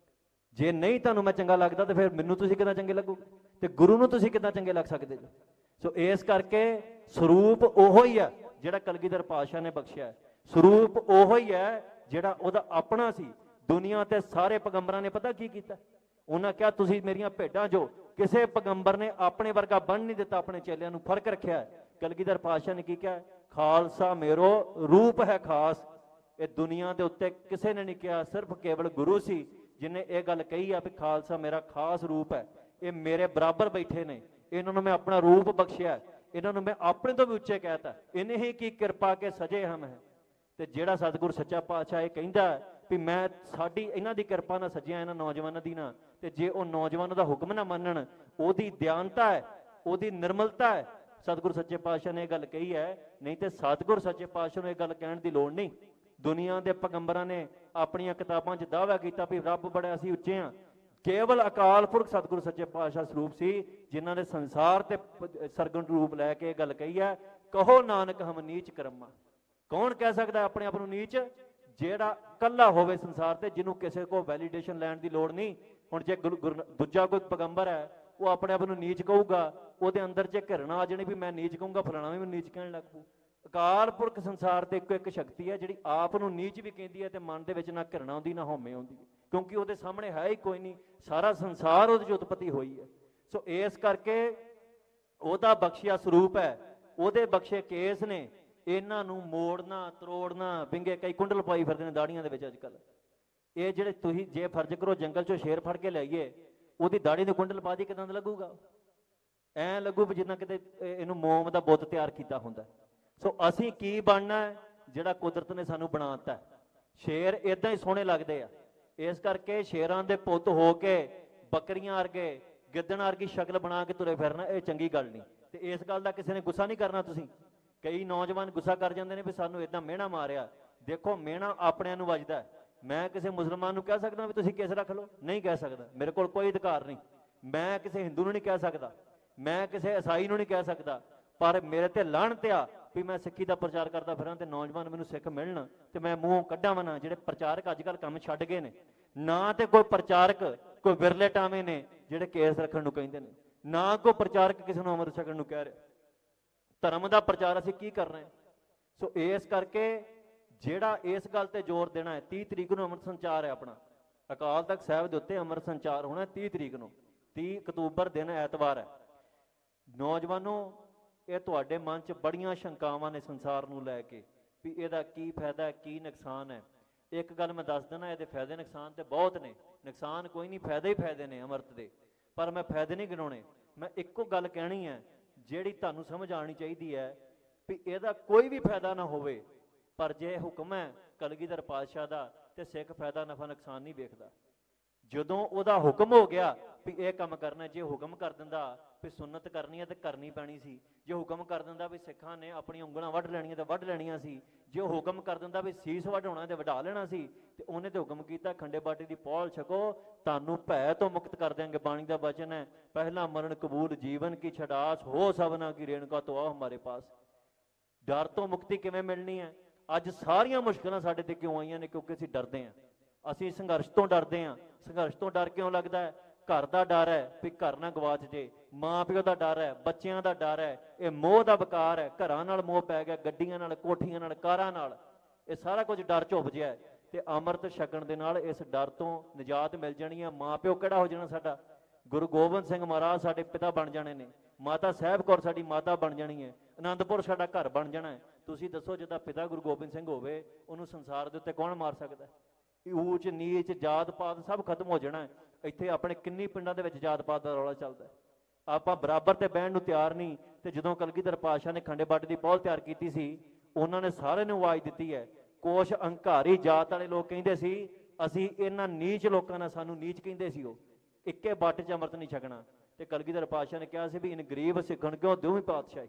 ਜੇ ਨਹੀਂ ਤੁਹਾਨੂੰ ਮੈਂ ਚੰਗਾ ਲੱਗਦਾ ਤੇ ਫਿਰ ਮੈਨੂੰ ਤੁਸੀਂ ਕਿੱਦਾਂ ਚੰਗੇ ਲੱਗੋਗੇ? ਤੇ ਗੁਰੂ ਨੂੰ ਤੁਸੀਂ ਕਿੱਦਾਂ ਚੰਗੇ ਲੱਗ ਸਕਦੇ ਜੀ? ਸੋ ਇਸ ਕਰਕੇ ਸਰੂਪ ਉਹੋ ਹੀ ਹੈ ਜਿਹੜਾ ਕਲਗੀਧਰ ਪਾਤਸ਼ਾਹ ਨੇ ਬਖਸ਼ਿਆ ਹੈ। ਸਰੂਪ ਉਹੋ ਹੀ ਹੈ ਜਿਹੜਾ ਉਹਦਾ ਆਪਣਾ ਸੀ। ਦੁਨੀਆ ਤੇ ਸਾਰੇ ਪੈਗੰਬਰਾਂ ਨੇ ਪਤਾ ਕੀ ਕੀਤਾ? ਉਹਨਾਂ ਕਿਹਾ ਤੁਸੀਂ ਮੇਰੀਆਂ ਭੇਡਾਂ ਜੋ। ਕਿਸੇ ਪੈਗੰਬਰ ਨੇ ਆਪਣੇ ਵਰਗਾ ਬਣ ਨਹੀਂ ਦਿੱਤਾ, ਆਪਣੇ ਚੇਲਿਆਂ ਨੂੰ ਫਰਕ ਰੱਖਿਆ। ਕਲਗੀਧਰ ਪਾਤਸ਼ਾਹ ਨੇ ਕੀ ਕਿਹਾ? ਖਾਲਸਾ ਮੇਰੋ ਰੂਪ ਹੈ ਖਾਸ। ਇਹ ਦੁਨੀਆ ਦੇ ਉੱਤੇ ਕਿਸੇ ਨੇ ਨਹੀਂ ਕਿਹਾ, ਸਿਰਫ ਕੇਵਲ ਗੁਰੂ ਸੀ ਜਿਹਨੇ ਇਹ ਗੱਲ ਕਹੀ ਆ ਵੀ ਖਾਲਸਾ ਮੇਰਾ ਖਾਸ ਰੂਪ ਹੈ। ਇਹ ਮੇਰੇ ਬਰਾਬਰ ਬੈਠੇ ਨੇ, ਇਹਨਾਂ ਨੂੰ ਮੈਂ ਆਪਣਾ ਰੂਪ ਬਖਸ਼ਿਆ, ਇਹਨਾਂ ਨੂੰ ਮੈਂ ਆਪਣੇ ਤੋਂ ਵੀ ਉੱਚੇ ਕਹਿਤਾ। ਇਹਨੇ ਹੀ ਕੀ ਕਿਰਪਾ ਕੇ ਸਜੇ ਹਮ ਹੈ। ਤੇ ਜਿਹੜਾ ਸਤਿਗੁਰ ਸੱਚਾ ਪਾਤਸ਼ਾਹ ਇਹ ਕਹਿੰਦਾ ਵੀ ਮੈਂ ਸਾਡੀ ਇਹਨਾਂ ਦੀ ਕਿਰਪਾ ਨਾਲ ਸਜਿਆ, ਇਹਨਾਂ ਨੌਜਵਾਨਾਂ ਦੀ ਨਾ। ਤੇ ਜੇ ਉਹ ਨੌਜਵਾਨਾਂ ਦਾ ਹੁਕਮ ਨਾ ਮੰਨਣ, ਉਹਦੀ ਦਿਆਨਤਾ ਹੈ, ਉਹਦੀ ਨਿਰਮਲਤਾ ਹੈ। ਸਤਿਗੁਰ ਸੱਚੇ ਪਾਤਸ਼ਾਹ ਨੇ ਇਹ ਗੱਲ ਕਹੀ ਹੈ, ਨਹੀਂ ਤੇ ਸਤਿਗੁਰ ਸੱਚੇ ਪਾਤਸ਼ਾਹ ਨੂੰ ਇਹ ਗੱਲ ਕਹਿਣ ਦੀ ਲੋੜ ਨਹੀਂ। ਦੁਨੀਆ ਦੇ ਪੈਗੰਬਰਾਂ ਨੇ ਆਪਣੀਆਂ ਕਿਤਾਬਾਂ 'ਚ ਦਾਅਵਾ ਕੀਤਾ ਵੀ ਰੱਬ ਬੜਾ ਅਸੀਂ ਉੱਚੇ ਹਾਂ। ਕੇਵਲ ਅਕਾਲ ਪੁਰਖ ਸਤਿਗੁਰ ਸੱਚੇ ਪਾਤਸ਼ਾਹ ਸਰੂਪ ਸੀ ਜਿਨ੍ਹਾਂ ਨੇ ਸੰਸਾਰ ਤੇ ਸਰਗੁਣ ਰੂਪ ਲੈ ਕੇ ਇਹ ਗੱਲ ਕਹੀ ਹੈ, ਕਹੋ ਨਾਨਕ ਹਮ ਨੀਚ ਕਰਮਾ। ਕੌਣ ਕਹਿ ਸਕਦਾ ਆਪਣੇ ਆਪ ਨੂੰ ਨੀਚ? ਜਿਹੜਾ ਕੱਲਾ ਹੋਵੇ ਸੰਸਾਰ ਤੇ, ਜਿਹਨੂੰ ਕਿਸੇ ਕੋ ਵੈਲੀਡੇਸ਼ਨ ਲੈਣ ਦੀ ਲੋੜ ਨਹੀਂ। ਹੁਣ ਜੇ ਦੂਜਾ ਕੋਈ ਪੈਗੰਬਰ ਹੈ, ਉਹ ਆਪਣੇ ਆਪ ਨੂੰ ਨੀਚ ਕਹੂਗਾ, ਉਹਦੇ ਅੰਦਰ ਜੇ ਘਿਰਣਾ ਆ ਜਾਣੀ ਵੀ ਮੈਂ ਨੀਚ ਕਹੂੰਗਾ, ਫਲਾਣਾ ਵੀ ਮੈਨੂੰ ਨੀਚ ਕਹਿਣ ਲੱਗ ਪਊ। ਅਕਾਲ ਪੁਰਖ ਸੰਸਾਰ ਤੇ ਇੱਕੋ ਇੱਕ ਸ਼ਕਤੀ ਹੈ ਜਿਹੜੀ ਆਪ ਨੂੰ ਨੀਚ ਵੀ ਕਹਿੰਦੀ ਹੈ ਤੇ ਮਨ ਦੇ ਵਿੱਚ ਨਾ ਘਿਰਣਾ ਆਉਂਦੀ ਨਾ ਹਉਮੈ ਆਉਂਦੀ ਹੈ, ਕਿਉਂਕਿ ਉਹਦੇ ਸਾਹਮਣੇ ਹੈ ਹੀ ਕੋਈ ਨਹੀਂ। ਸਾਰਾ ਸੰਸਾਰ ਉਹਦੀ 'ਚ ਉਤਪਤੀ ਹੋਈ ਹੈ। ਸੋ ਇਸ ਕਰਕੇ ਉਹਦਾ ਬਖਸ਼ਿਆ ਸਰੂਪ ਹੈ, ਉਹਦੇ ਬਖਸ਼ੇ ਕੇਸ ਨੇ। ਇਹਨਾਂ ਨੂੰ ਮੋੜਨਾ, ਤਰੋੜਨਾ, ਵਿੰਗੇ ਕਈ ਕੁੰਡਲ ਪਾਈ ਫਿਰਦੇ ਨੇ ਦਾੜੀਆਂ ਦੇ ਵਿੱਚ ਅੱਜ ਕੱਲ੍ਹ। ਇਹ ਜਿਹੜੇ ਤੁਸੀਂ ਜੇ ਫਰਜ਼ ਕਰੋ ਜੰਗਲ ਚੋਂ ਸ਼ੇਰ ਫੜ ਕੇ ਲਿਆਈਏ, ਉਹਦੀ ਦਾੜੀ ਨੂੰ ਕੁੰਡਲ ਪਾ ਦੀ, ਕਿਦਾਂ ਦਾ ਲੱਗੂਗਾ? ਐਂ ਲੱਗੂ ਵੀ ਜਿੱਦਾਂ ਕਿਤੇ ਇਹਨੂੰ ਮੋਮ ਦਾ ਬੁੱਤ ਤਿਆਰ ਕੀਤਾ ਹੁੰਦਾ। ਸੋ ਅਸੀਂ ਕੀ ਬਣਨਾ ਹੈ? ਜਿਹੜਾ ਕੁਦਰਤ ਨੇ ਸਾਨੂੰ ਬਣਾ ਦਿੱਤਾ। ਸ਼ੇਰ ਇਦਾਂ ਹੀ ਸੋਹਣੇ ਲੱਗਦੇ ਆ, ਇਸ ਕਰਕੇ ਸ਼ੇਰਾਂ ਦੇ ਪੁੱਤ ਹੋ ਕੇ ਬੱਕਰੀਆਂ ਵਰਗੇ, ਗਿੱਦੜ ਵਰਗੀ ਸ਼ਕਲ ਬਣਾ ਕੇ ਤੁਰੇ ਫਿਰਨਾ, ਇਹ ਚੰਗੀ ਗੱਲ ਨਹੀਂ। ਤੇ ਇਸ ਗੱਲ ਦਾ ਕਿਸੇ ਨੇ ਗੁੱਸਾ ਨਹੀਂ ਕਰਨਾ। ਤੁਸੀਂ ਕਈ ਨੌਜਵਾਨ ਗੁੱਸਾ ਕਰ ਜਾਂਦੇ ਨੇ ਵੀ ਸਾਨੂੰ ਇਦਾਂ ਮਿਹਣਾ ਮਾਰਿਆ। ਦੇਖੋ ਮਿਹਣਾ ਆਪਣਿਆਂ ਨੂੰ ਵੱਜਦਾ। ਮੈਂ ਕਿਸੇ ਮੁਸਲਮਾਨ ਨੂੰ ਕਹਿ ਸਕਦਾ ਵੀ ਤੁਸੀਂ ਕੇਸ ਰੱਖ ਲਓ? ਨਹੀਂ ਕਹਿ ਸਕਦਾ, ਮੇਰੇ ਕੋਲ ਕੋਈ ਅਧਿਕਾਰ ਨਹੀਂ। ਮੈਂ ਕਿਸੇ ਹਿੰਦੂ ਨੂੰ ਨਹੀਂ ਕਹਿ ਸਕਦਾ, ਮੈਂ ਕਿਸੇ ਈਸਾਈ ਨੂੰ ਨਹੀਂ ਕਹਿ ਸਕਦਾ। ਪਰ ਮੇਰੇ ਤੇ ਲਾਹਨਤ ਆ ਵੀ ਮੈਂ ਸਿੱਖੀ ਦਾ ਪ੍ਰਚਾਰ ਕਰਦਾ ਫਿਰਾਂ ਤੇ ਨੌਜਵਾਨ ਮੈਨੂੰ ਸਿੱਖ ਮਿਲਣ ਤੇ ਮੈਂ ਮੂੰਹ ਕੱਢਾਂ ਨਾ। ਜਿਹੜੇ ਪ੍ਰਚਾਰਕ ਅੱਜ ਕੱਲ੍ਹ ਕੰਮ ਛੱਡ ਗਏ ਨੇ, ਨਾ ਤੇ ਕੋਈ ਪ੍ਰਚਾਰਕ, ਕੋਈ ਵਿਰਲੇ ਟਾਵੇਂ ਨੇ ਜਿਹੜੇ ਕੇਸ ਰੱਖਣ ਨੂੰ ਕਹਿੰਦੇ ਨੇ, ਨਾ ਕੋਈ ਪ੍ਰਚਾਰਕ ਕਿਸੇ ਨੂੰ ਅੰਮ੍ਰਿਤ ਛਕਣ ਨੂੰ ਕਹਿ ਰਿਹਾ। ਧਰਮ ਦਾ ਪ੍ਰਚਾਰ ਅਸੀਂ ਕੀ ਕਰ ਰਹੇ ਹਾਂ? ਸੋ ਇਸ ਕਰਕੇ ਜਿਹੜਾ ਇਸ ਗੱਲ ਤੇ ਜ਼ੋਰ ਦੇਣਾ ਹੈ, 30 ਤਰੀਕ ਨੂੰ ਅੰਮ੍ਰਿਤ ਸੰਚਾਰ ਹੈ ਆਪਣਾ ਅਕਾਲ ਤਖਤ ਸਾਹਿਬ ਦੇ ਉੱਤੇ ਅੰਮ੍ਰਿਤ ਸੰਚਾਰ ਹੋਣਾ 30 ਤਰੀਕ ਨੂੰ, 30 ਅਕਤੂਬਰ ਦਿਨ ਐਤਵਾਰ ਹੈ। ਨੌਜਵਾਨੋ, ਇਹ ਤੁਹਾਡੇ ਮਨ 'ਚ ਬੜੀਆਂ ਸ਼ੰਕਾਵਾਂ ਨੇ ਸੰਸਾਰ ਨੂੰ ਲੈ ਕੇ ਵੀ ਇਹਦਾ ਕੀ ਫਾਇਦਾ ਹੈ, ਕੀ ਨੁਕਸਾਨ ਹੈ। ਇੱਕ ਗੱਲ ਮੈਂ ਦੱਸ ਦਿੰਦਾ, ਇਹਦੇ ਫਾਇਦੇ ਨੁਕਸਾਨ ਤੇ ਬਹੁਤ ਨੇ। ਨੁਕਸਾਨ ਕੋਈ ਨਹੀਂ, ਫਾਇਦੇ ਹੀ ਫਾਇਦੇ ਨੇ ਅੰਮ੍ਰਿਤ ਦੇ, ਪਰ ਮੈਂ ਫਾਇਦੇ ਨਹੀਂ ਗਿਣਾਉਣੇ। ਮੈਂ ਇੱਕੋ ਗੱਲ ਕਹਿਣੀ ਹੈ ਜਿਹੜੀ ਤੁਹਾਨੂੰ ਸਮਝ ਆਉਣੀ ਚਾਹੀਦੀ ਹੈ ਵੀ ਇਹਦਾ ਕੋਈ ਵੀ ਫਾਇਦਾ ਨਾ ਹੋਵੇ, ਪਰ ਜੇ ਹੁਕਮ ਹੈ ਕਲਗੀਧਰ ਪਾਤਸ਼ਾਹ ਦਾ ਤੇ ਸਿੱਖ ਫਾਇਦਾ ਨਫਾ ਨੁਕਸਾਨ ਨਹੀਂ ਵੇਖਦਾ। ਜਦੋਂ ਉਹਦਾ ਹੁਕਮ ਹੋ ਗਿਆ ਵੀ ਇਹ ਕੰਮ ਕਰਨਾ, ਜੇ ਹੁਕਮ ਕਰ ਦਿੰਦਾ ਵੀ ਸੁੰਨਤ ਕਰਨੀ ਹੈ ਤੇ ਕਰਨੀ ਪੈਣੀ ਸੀ, ਜੇ ਹੁਕਮ ਕਰ ਦਿੰਦਾ ਵੀ ਸਿੱਖਾਂ ਨੇ ਆਪਣੀਆਂ ਉਂਗਲਾਂ ਵੱਢ ਲੈਣੀਆਂ ਤੇ ਵੱਢ ਲੈਣੀਆਂ ਸੀ, ਜੇ ਹੁਕਮ ਕਰ ਦਿੰਦਾ ਵੀ ਸੀਸ ਵਢਾਉਣਾ ਤੇ ਵਢਾ ਲੈਣਾ ਸੀ, ਤੇ ਉਹਨੇ ਤੇ ਹੁਕਮ ਕੀਤਾ ਖੰਡੇ ਬਾਟੇ ਦੀ ਪੌਲ ਛਕੋ, ਤੁਹਾਨੂੰ ਭੈ ਤੋਂ ਮੁਕਤ ਕਰ ਦਿਆਂਗੇ। ਬਾਣੀ ਦਾ ਵਚਨ ਹੈ, ਪਹਿਲਾ ਮਰਨ ਕਬੂਲ ਜੀਵਨ ਕੀ ਛਡਾਸ, ਹੋ ਸਭਨਾ ਕੀ ਰੇਣਕਾ ਤੋ ਆ ਹਮਾਰੇ ਪਾਸ। ਡਰ ਤੋਂ ਮੁਕਤੀ ਕਿਵੇਂ ਮਿਲਣੀ ਹੈ? ਅੱਜ ਸਾਰੀਆਂ ਮੁਸ਼ਕਲਾਂ ਸਾਡੇ ਤੇ ਕਿਉਂ ਆਈਆਂ ਨੇ? ਕਿਉਂਕਿ ਅਸੀਂ ਡਰਦੇ ਹਾਂ। ਅਸੀਂ ਸੰਘਰਸ਼ ਤੋਂ ਡਰਦੇ ਹਾਂ। ਸੰਘਰਸ਼ ਤੋਂ ਡਰ ਕਿਉਂ ਲੱਗਦਾ ਹੈ? ਘਰ ਦਾ ਡਰ ਹੈ ਵੀ ਘਰ ਨਾ ਗਵਾਚ ਜੇ, ਮਾਂ ਪਿਓ ਦਾ ਡਰ ਹੈ, ਬੱਚਿਆਂ ਦਾ ਡਰ ਹੈ, ਇਹ ਮੋਹ ਦਾ ਵਿਕਾਰ ਹੈ। ਘਰਾਂ ਨਾਲ ਮੋਹ ਪੈ ਗਿਆ, ਗੱਡੀਆਂ ਨਾਲ, ਕੋਠੀਆਂ ਨਾਲ, ਕਾਰਾਂ ਨਾਲ, ਇਹ ਸਾਰਾ ਕੁਝ ਡਰ ਝੁੱਬ ਜਿਆ ਹੈ। ਤੇ ਅੰਮ੍ਰਿਤ ਛਕਣ ਦੇ ਨਾਲ ਇਸ ਡਰ ਤੋਂ ਨਿਜਾਤ ਮਿਲ ਜਾਣੀ ਹੈ। ਮਾਂ ਪਿਓ ਕਿਹੜਾ ਹੋ ਜਾਣਾ ਸਾਡਾ? ਗੁਰੂ ਗੋਬਿੰਦ ਸਿੰਘ ਮਹਾਰਾਜ ਸਾਡੇ ਪਿਤਾ ਬਣ ਜਾਣੇ ਨੇ, ਮਾਤਾ ਸਾਹਿਬ ਕੌਰ ਸਾਡੀ ਮਾਤਾ ਬਣ ਜਾਣੀ ਹੈ, ਆਨੰਦਪੁਰ ਸਾਡਾ ਘਰ ਬਣ ਜਾਣਾ ਹੈ। ਤੁਸੀਂ ਦੱਸੋ, ਜਿਹਦਾ ਪਿਤਾ ਗੁਰੂ ਗੋਬਿੰਦ ਸਿੰਘ ਹੋਵੇ, ਉਹਨੂੰ ਸੰਸਾਰ ਦੇ ਉੱਤੇ ਕੌਣ ਮਾਰ ਸਕਦਾ? ਊਚ ਨੀਚ ਜਾਤ ਪਾਤ ਸਭ ਖਤਮ ਹੋ ਜਾਣਾ ਹੈ। ਇੱਥੇ ਆਪਣੇ ਕਿੰਨੀ ਪਿੰਡਾਂ ਦੇ ਵਿੱਚ ਜਾਤ ਪਾਤ ਦਾ ਰੌਲਾ ਚੱਲਦਾ। ਆਪਾਂ ਬਰਾਬਰ ਤੇ ਬਹਿਣ ਨੂੰ ਤਿਆਰ ਨਹੀਂ। ਤੇ ਜਦੋਂ ਕਲਗੀਧਰ ਪਾਤਸ਼ਾਹ ਨੇ ਖੰਡੇ ਬਾਟੇ ਦੀ ਪੌਲ ਤਿਆਰ ਕੀਤੀ ਸੀ, ਉਹਨਾਂ ਨੇ ਸਾਰਿਆਂ ਨੂੰ ਆਵਾਜ਼ ਦਿੱਤੀ ਹੈ। ਕੁਛ ਹੰਕਾਰੀ ਜਾਤ ਵਾਲੇ ਲੋਕ ਕਹਿੰਦੇ ਸੀ ਅਸੀਂ ਇਹਨਾਂ ਨੀਚ ਲੋਕਾਂ ਨਾਲ, ਸਾਨੂੰ ਨੀਚ ਕਹਿੰਦੇ ਸੀ ਉਹ, ਇੱਕੇ ਬਾਟੇ 'ਚ ਅੰਮ੍ਰਿਤ ਨਹੀਂ ਛਕਣਾ। ਤੇ ਕਲਗੀਧਰ ਪਾਤਸ਼ਾਹ ਨੇ ਕਿਹਾ ਸੀ ਵੀ ਇਨ ਗਰੀਬ ਸਿੱਖਣ ਕਿਉਂ ਦੋਵੇਂ ਪਾਤਸ਼ਾਹੀ,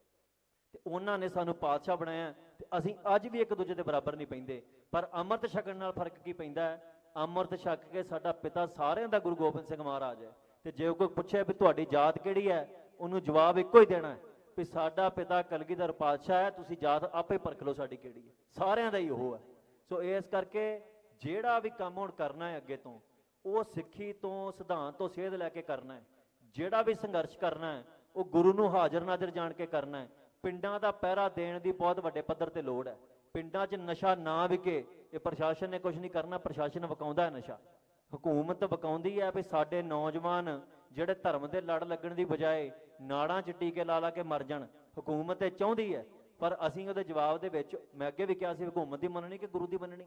ਤੇ ਉਹਨਾਂ ਨੇ ਸਾਨੂੰ ਪਾਤਸ਼ਾਹ ਬਣਾਇਆ। ਤੇ ਅਸੀਂ ਅੱਜ ਵੀ ਇੱਕ ਦੂਜੇ ਦੇ ਬਰਾਬਰ ਨਹੀਂ ਪੈਂਦੇ। ਪਰ ਅੰਮ੍ਰਿਤ ਛਕਣ ਨਾਲ ਫਰਕ ਕੀ ਪੈਂਦਾ ਹੈ? ਅੰਮ੍ਰਿਤ ਛਕ ਕੇ ਸਾਡਾ ਪਿਤਾ ਸਾਰਿਆਂ ਦਾ ਗੁਰੂ ਗੋਬਿੰਦ ਸਿੰਘ ਮਹਾਰਾਜ ਹੈ। ਤੇ ਜੇ ਕੋਈ ਪੁੱਛੇ ਵੀ ਤੁਹਾਡੀ ਜਾਤ ਕਿਹੜੀ ਹੈ, ਉਹਨੂੰ ਜਵਾਬ ਇੱਕੋ ਹੀ ਦੇਣਾ ਵੀ ਸਾਡਾ ਪਿਤਾ ਕਲਗੀਧਰ ਪਾਤਸ਼ਾਹ ਹੈ, ਤੁਸੀਂ ਜਾਤ ਆਪੇ ਪਰਖ ਲਓ ਸਾਡੀ ਕਿਹੜੀ ਹੈ। ਸਾਰਿਆਂ ਦਾ ਹੀ ਉਹ ਹੈ। ਸੋ ਇਸ ਕਰਕੇ ਜਿਹੜਾ ਵੀ ਕੰਮ ਹੁਣ ਕਰਨਾ ਹੈ ਅੱਗੇ ਤੋਂ, ਉਹ ਸਿੱਖੀ ਤੋਂ, ਸਿਧਾਂਤ ਤੋਂ ਸੇਧ ਲੈ ਕੇ ਕਰਨਾ ਹੈ। ਜਿਹੜਾ ਵੀ ਸੰਘਰਸ਼ ਕਰਨਾ ਹੈ ਉਹ ਗੁਰੂ ਨੂੰ ਹਾਜ਼ਰ ਨਾਜ਼ਰ ਜਾਣ ਕੇ ਕਰਨਾ ਹੈ। ਪਿੰਡਾਂ ਦਾ ਪਹਿਰਾ ਦੇਣ ਦੀ ਬਹੁਤ ਵੱਡੇ ਪੱਧਰ ਤੇ ਲੋੜ ਹੈ। ਪਿੰਡਾਂ 'ਚ ਨਸ਼ਾ ਨਾ ਵਿਕੇ, ਇਹ ਪ੍ਰਸ਼ਾਸਨ ਨੇ ਕੁਝ ਨਹੀਂ ਕਰਨਾ। ਪ੍ਰਸ਼ਾਸਨ ਵਿਕਾਉਂਦਾ ਹੈ ਨਸ਼ਾ, ਹਕੂਮਤ ਵਿਕਾਉਂਦੀ ਹੈ ਵੀ ਸਾਡੇ ਨੌਜਵਾਨ ਜਿਹੜੇ ਧਰਮ ਦੇ ਲੜ ਲੱਗਣ ਦੀ ਬਜਾਏ ਨਾੜਾਂ 'ਚ ਟੀਕੇ ਲਾ ਲਾ ਕੇ ਮਰ ਜਾਣ। ਹਕੂਮਤ ਇਹ ਚਾਹੁੰਦੀ ਹੈ, ਪਰ ਅਸੀਂ ਉਹਦੇ ਜਵਾਬ ਦੇ ਵਿੱਚ, ਮੈਂ ਅੱਗੇ ਵੀ ਕਿਹਾ ਸੀ, ਹਕੂਮਤ ਦੀ ਮੰਨਣੀ ਕਿ ਗੁਰੂ ਦੀ ਮੰਨਣੀ?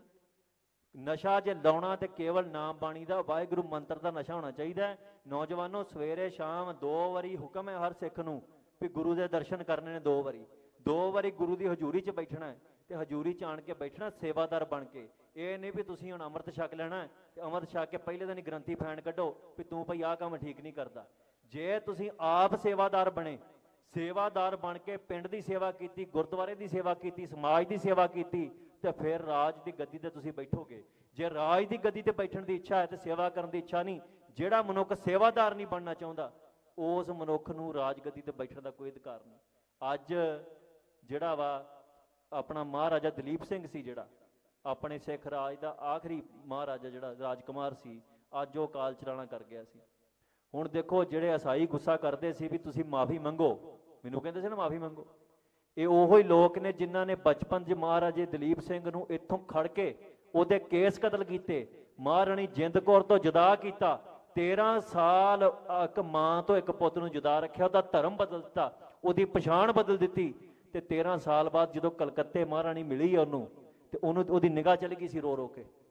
ਨਸ਼ਾ ਜੇ ਲਾਉਣਾ ਤੇ ਕੇਵਲ ਨਾਮ ਬਾਣੀ ਦਾ, ਵਾਹਿਗੁਰੂ ਮੰਤਰ ਦਾ ਨਸ਼ਾ ਹੋਣਾ ਚਾਹੀਦਾ ਹੈ। ਨੌਜਵਾਨੋ, ਸਵੇਰੇ ਸ਼ਾਮ 2 ਵਾਰੀ ਹੁਕਮ ਹੈ ਹਰ ਸਿੱਖ ਨੂੰ ਵੀ ਗੁਰੂ ਦੇ ਦਰਸ਼ਨ ਕਰਨੇ ਨੇ। 2 ਵਾਰੀ ਗੁਰੂ ਦੀ ਹਜ਼ੂਰੀ 'ਚ ਬੈਠਣਾ ਹੈ। ਤੇ ਹਜ਼ੂਰੀ 'ਚ ਆਣ ਕੇ ਬੈਠਣਾ ਸੇਵਾਦਾਰ ਬਣ ਕੇ। ਇਹ ਨਹੀਂ ਵੀ ਤੁਸੀਂ ਹੁਣ ਅੰਮ੍ਰਿਤ ਛਕ ਲੈਣਾ ਤੇ ਅੰਮ੍ਰਿਤ ਛਕ ਕੇ ਪਹਿਲੇ ਦਿਨ ਹੀ ਗ੍ਰੰਥੀ ਫੈਨ ਕੱਢੋ ਵੀ ਤੂੰ ਭਈ ਆਹ ਕੰਮ ਠੀਕ ਨਹੀਂ ਕਰਦਾ। ਜੇ ਤੁਸੀਂ ਆਪ ਸੇਵਾਦਾਰ ਬਣੇ, ਸੇਵਾਦਾਰ ਬਣ ਕੇ ਪਿੰਡ ਦੀ ਸੇਵਾ ਕੀਤੀ, ਗੁਰਦੁਆਰੇ ਦੀ ਸੇਵਾ ਕੀਤੀ, ਸਮਾਜ ਦੀ ਸੇਵਾ ਕੀਤੀ, ਤੇ ਫਿਰ ਰਾਜ ਦੀ ਗੱਦੀ ਤੇ ਤੁਸੀਂ ਬੈਠੋਗੇ। ਜੇ ਰਾਜ ਦੀ ਗੱਦੀ ਤੇ ਬੈਠਣ ਦੀ ਇੱਛਾ ਹੈ ਤੇ ਸੇਵਾ ਕਰਨ ਦੀ ਇੱਛਾ ਨਹੀਂ, ਜਿਹੜਾ ਮਨੁੱਖ ਸੇਵਾਦਾਰ ਨਹੀਂ ਬਣਨਾ ਚਾਹੁੰਦਾ, ਉਸ ਮਨੁੱਖ ਨੂੰ ਰਾਜ ਗੱਦੀ ਤੇ ਬੈਠਣ ਦਾ ਕੋਈ ਅਧਿਕਾਰ ਨਹੀਂ। ਅੱਜ ਜਿਹੜਾ ਵਾ ਆਪਣਾ ਮਹਾਰਾਜਾ ਦਲੀਪ ਸਿੰਘ ਸੀ, ਜਿਹੜਾ ਆਪਣੇ ਸਿੱਖ ਰਾਜ ਦਾ ਆਖਰੀ ਮਹਾਰਾਜਾ ਜਿਹੜਾ ਰਾਜਕੁਮਾਰ ਸੀ, ਅੱਜ ਉਹ ਕਾਲ ਚਲਾਣਾ ਕਰ ਗਿਆ ਸੀ। ਹੁਣ ਦੇਖੋ, ਜਿਹੜੇ ਈਸਾਈ ਗੁੱਸਾ ਕਰਦੇ ਸੀ ਵੀ ਤੁਸੀਂ ਮਾਫੀ ਮੰਗੋ, ਮੈਨੂੰ ਕਹਿੰਦੇ ਸੀ ਨਾ ਮਾਫੀ ਮੰਗੋ, ਇਹ ਉਹੋ ਹੀ ਲੋਕ ਨੇ ਜਿਨ੍ਹਾਂ ਨੇ ਬਚਪਨ 'ਚ ਮਹਾਰਾਜੇ ਦਲੀਪ ਸਿੰਘ ਨੂੰ ਇੱਥੋਂ ਖੜ ਕੇ ਉਹਦੇ ਕੇਸ ਕਤਲ ਕੀਤੇ, ਮਹਾਰਾਣੀ ਜਿੰਦ ਕੌਰ ਤੋਂ ਜੁਦਾ ਕੀਤਾ, 13 ਸਾਲ ਇੱਕ ਮਾਂ ਤੋਂ ਇੱਕ ਪੁੱਤ ਨੂੰ ਜੁਦਾ ਰੱਖਿਆ, ਉਹਦਾ ਧਰਮ ਬਦਲ ਦਿੱਤਾ, ਉਹਦੀ ਪਛਾਣ ਬਦਲ ਦਿੱਤੀ। ਤੇ 13 ਸਾਲ ਬਾਅਦ ਜਦੋਂ ਕਲਕੱਤੇ ਮਹਾਰਾਣੀ ਮਿਲੀ ਉਹਨੂੰ, ਤੇ ਉਹਦੀ ਨਿਗਾਹ ਚਲੀ ਗਈ ਸੀ ਰੋ ਰੋ ਕੇ।